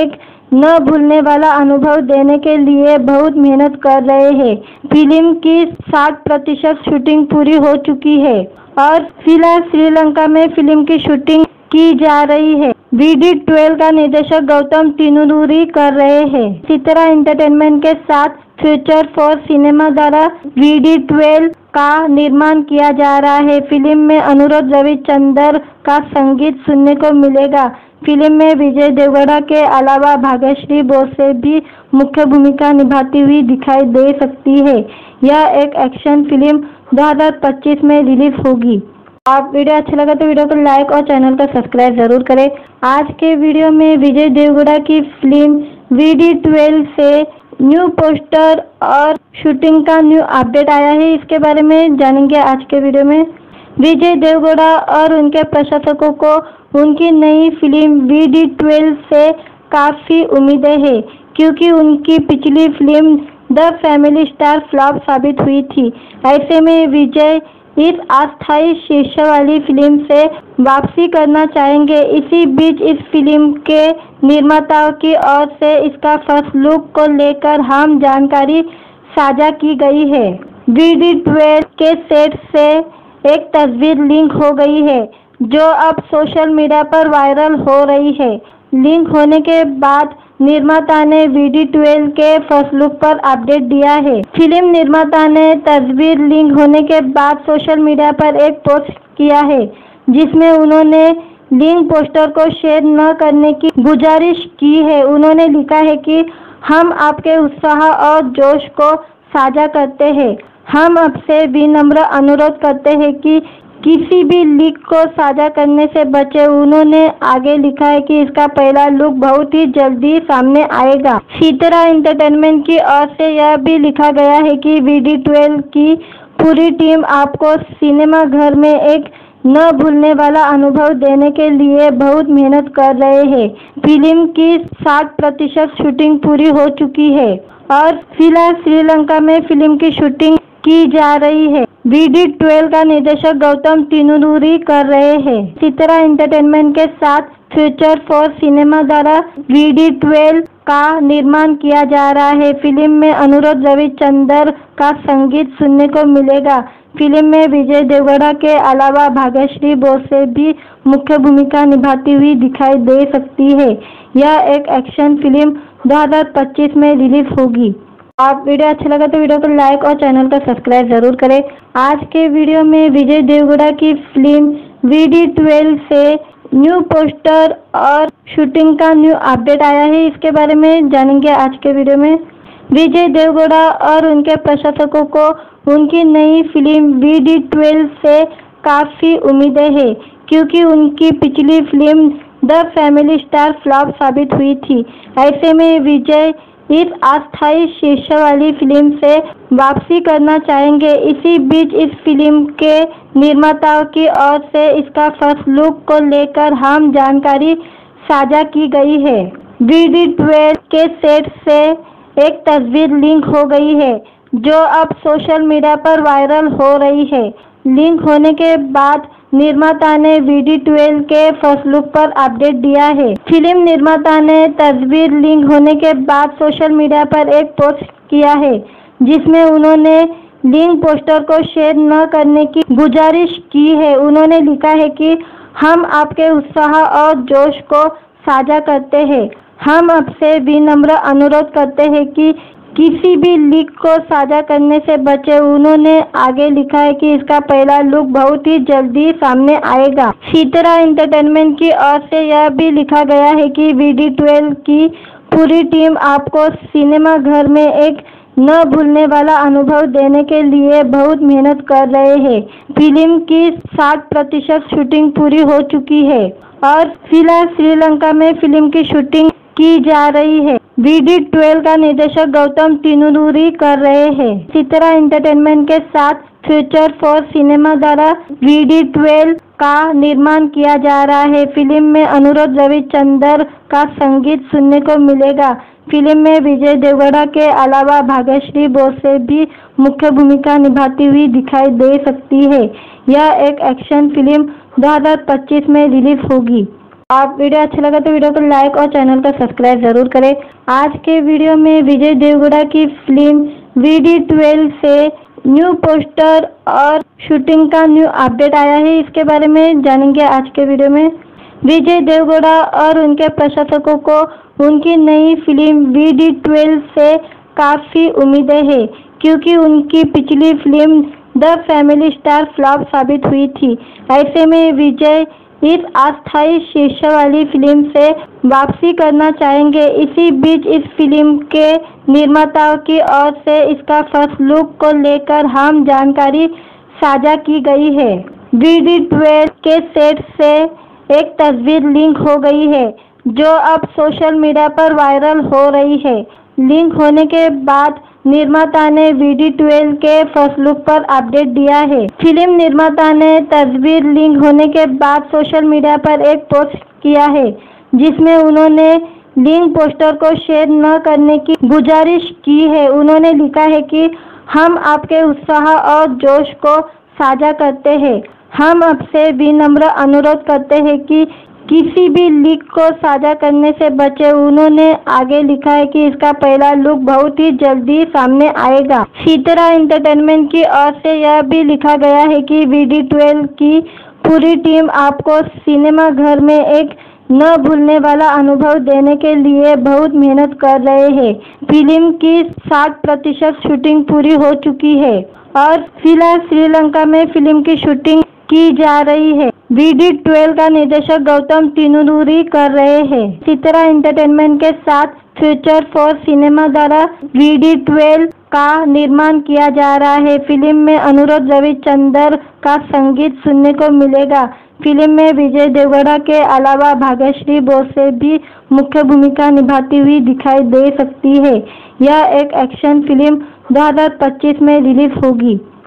न भूलने वाला अनुभव देने के लिए बहुत मेहनत कर रहे हैं। फिल्म की साठ प्रतिशत शूटिंग पूरी हो चुकी है और फिलहाल श्रीलंका में फिल्म की शूटिंग की जा रही है। वी डी ट्वेल्व का निर्देशक गौतम तिनुरुरी कर रहे हैं। सितारा एंटरटेनमेंट के साथ फ्यूचर फॉर सिनेमा द्वारा वी डी ट्वेल्व का निर्माण किया जा रहा है। फिल्म में अनुराग रविचंद्रन का संगीत सुनने को मिलेगा। फिल्म में विजय देवगौड़ा के अलावा भाग्यश्री बोसे भी मुख्य भूमिका निभाती हुई दिखाई दे सकती है। यह एक एक्शन फिल्म दो हज़ार पच्चीस में रिलीज होगी। आप वीडियो अच्छा लगा तो वीडियो को लाइक और चैनल को सब्सक्राइब जरूर करें। आज के वीडियो में विजय देवगौड़ा की फिल्म वी डी ट्वेल्व से न्यू पोस्टर और शूटिंग का न्यू अपडेट आया है। इसके बारे में जानेंगे आज के वीडियो में। विजय देवगौड़ा और उनके प्रशंसकों को उनकी नई फिल्म वी डी ट्वेल्व से काफ़ी उम्मीदें हैं, क्योंकि उनकी पिछली film the family star flop साबित हुई थी। ऐसे में विजय इस अस्थायी शीर्षक वाली फिल्म से वापसी करना चाहेंगे। इसी बीच इस फिल्म के निर्माताओं की ओर से इसका फर्स्ट लुक को लेकर हम जानकारी साझा की गई है। वी डी ट्वेल्व के सेट से एक तस्वीर लीक हो गई है, जो अब सोशल मीडिया पर वायरल हो रही है। लीक होने के बाद निर्माता ने वी डी ट्वेल्व के फर्स्ट लुक पर अपडेट दिया है। फिल्म निर्माता ने तस्वीर लीक होने के बाद सोशल मीडिया पर एक पोस्ट किया है, जिसमें उन्होंने लीक पोस्टर को शेयर न करने की गुजारिश की है। उन्होंने लिखा है कि हम आपके उत्साह और जोश को साझा करते हैं। हम आपसे विनम्र अनुरोध करते हैं कि किसी भी लीक को साझा करने से बचे। उन्होंने आगे लिखा है कि इसका पहला लुक बहुत ही जल्दी सामने आएगा। सितारा एंटरटेनमेंट की ओर से यह भी लिखा गया है कि वी डी ट्वेल्व की पूरी टीम आपको सिनेमा घर में एक न भूलने वाला अनुभव देने के लिए बहुत मेहनत कर रहे हैं। फिल्म की साठ प्रतिशत शूटिंग पूरी हो चुकी है और फिलहाल श्रीलंका में फिल्म की शूटिंग की जा रही है। वी डी ट्वेल्व का निर्देशक गौतम तिनुरुरी कर रहे हैं। सितारा एंटरटेनमेंट के साथ फ्यूचर फॉर सिनेमा द्वारा वी डी ट्वेल्व का निर्माण किया जा रहा है। फिल्म में अनुराग रविचंद्रन का संगीत सुनने को मिलेगा। फिल्म में विजय देवगौड़ा के अलावा भाग्यश्री बोसे भी मुख्य भूमिका निभाती हुई दिखाई दे सकती है। यह एक एक्शन फिल्म दो हज़ार पच्चीस में रिलीज होगी। आप वीडियो अच्छा लगा तो वीडियो को लाइक और चैनल को सब्सक्राइब जरूर करें। आज के वीडियो में विजय देवगौड़ा की फिल्म वी डी ट्वेल्व से न्यू पोस्टर और शूटिंग का न्यू अपडेट आया है। इसके बारे में जानेंगे आज के वीडियो में। विजय देवगौड़ा और उनके प्रशंसकों को उनकी नई फिल्म वी डी ट्वेल्व से काफ़ी उम्मीदें हैं, क्योंकि उनकी पिछली film the family star flop साबित हुई थी। ऐसे में विजय इस अस्थायी शीर्षक वाली फिल्म से वापसी करना चाहेंगे। इसी बीच इस फिल्म के निर्माताओं की ओर से इसका फर्स्ट लुक को लेकर हम जानकारी साझा की गई है। वी डी ट्वेल्व के सेट से एक तस्वीर लीक हो गई है, जो अब सोशल मीडिया पर वायरल हो रही है। लीक होने के बाद निर्माता ने वी डी ट्वेल्व के फर्स्ट लुक पर अपडेट दिया है। फिल्म निर्माता ने तस्वीर लीक होने के बाद सोशल मीडिया पर एक पोस्ट किया है, जिसमें उन्होंने लीक पोस्टर को शेयर न करने की गुजारिश की है। उन्होंने लिखा है कि हम आपके उत्साह और जोश को साझा करते हैं। हम आपसे विनम्र अनुरोध करते हैं कि किसी भी लीक को साझा करने से बचे। उन्होंने आगे लिखा है कि इसका पहला लुक बहुत ही जल्दी सामने आएगा। सितारा एंटरटेनमेंट की ओर से यह भी लिखा गया है कि वी डी ट्वेल्व की पूरी टीम आपको सिनेमा घर में एक न भूलने वाला अनुभव देने के लिए बहुत मेहनत कर रहे हैं। फिल्म की साठ प्रतिशत शूटिंग पूरी हो चुकी है और फिलहाल श्रीलंका में फिल्म की शूटिंग की जा रही है। वी डी ट्वेल्व का निर्देशक गौतम तिनुरुरी कर रहे हैं। सितारा एंटरटेनमेंट के साथ फ्यूचर फॉर सिनेमा द्वारा वी डी ट्वेल्व का निर्माण किया जा रहा है। फिल्म में अनुराग रविचंद्रन का संगीत सुनने को मिलेगा। फिल्म में विजय देवगौड़ा के अलावा भाग्यश्री बोसे भी मुख्य भूमिका निभाती हुई दिखाई दे सकती है। यह एक एक्शन फिल्म दो हज़ार पच्चीस में रिलीज होगी। आप वीडियो अच्छा लगा तो वीडियो को लाइक और चैनल को सब्सक्राइब जरूर करें। आज के वीडियो में विजय देवगौड़ा की फिल्म वी डी ट्वेल्व से न्यू पोस्टर और शूटिंग का न्यू अपडेट आया है, इसके बारे में जानेंगे आज के वीडियो में। विजय देवगौड़ा और उनके प्रशंसकों को उनकी नई फिल्म वी डी ट्वेल्व से काफ़ी उम्मीदें हैं, क्योंकि उनकी पिछली film the family star flop साबित हुई थी। ऐसे में विजय इस अस्थायी शीर्षक वाली फिल्म से वापसी करना चाहेंगे। इसी बीच इस फिल्म के निर्माताओं की ओर से इसका फर्स्ट लुक को लेकर हम जानकारी साझा की गई है। वी डी ट्वेल्व के सेट से एक तस्वीर लीक हो गई है, जो अब सोशल मीडिया पर वायरल हो रही है। लीक होने के बाद निर्माता ने वी डी ट्वेल्व के फर्स्ट लुक पर अपडेट दिया है। फिल्म निर्माता ने तस्वीर लीक होने के बाद सोशल मीडिया पर एक पोस्ट किया है, जिसमें उन्होंने लीक पोस्टर को शेयर न करने की गुजारिश की है। उन्होंने लिखा है कि हम आपके उत्साह और जोश को साझा करते हैं। हम आपसे विनम्र अनुरोध करते हैं कि किसी भी लीक को साझा करने से बचे। उन्होंने आगे लिखा है कि इसका पहला लुक बहुत ही जल्दी सामने आएगा। सितारा एंटरटेनमेंट की ओर से यह भी लिखा गया है कि वी डी ट्वेल्व की पूरी टीम आपको सिनेमा घर में एक न भूलने वाला अनुभव देने के लिए बहुत मेहनत कर रहे हैं। फिल्म की साठ प्रतिशत शूटिंग पूरी हो चुकी है और फिलहाल श्रीलंका में फिल्म की शूटिंग की जा रही है। वी डी ट्वेल्व का निर्देशक गौतम तिनुरूरी कर रहे हैं। सितारा एंटरटेनमेंट के साथ फ्यूचर फॉर सिनेमा द्वारा वी डी ट्वेल्व का निर्माण किया जा रहा है। फिल्म में अनुराग रविचंद्रन का संगीत सुनने को मिलेगा। फिल्म में विजय देवगौड़ा के अलावा भाग्यश्री बोसे भी मुख्य भूमिका निभाती हुई दिखाई दे सकती है। यह एक एक्शन फिल्म दो हज़ार पच्चीस में रिलीज होगी।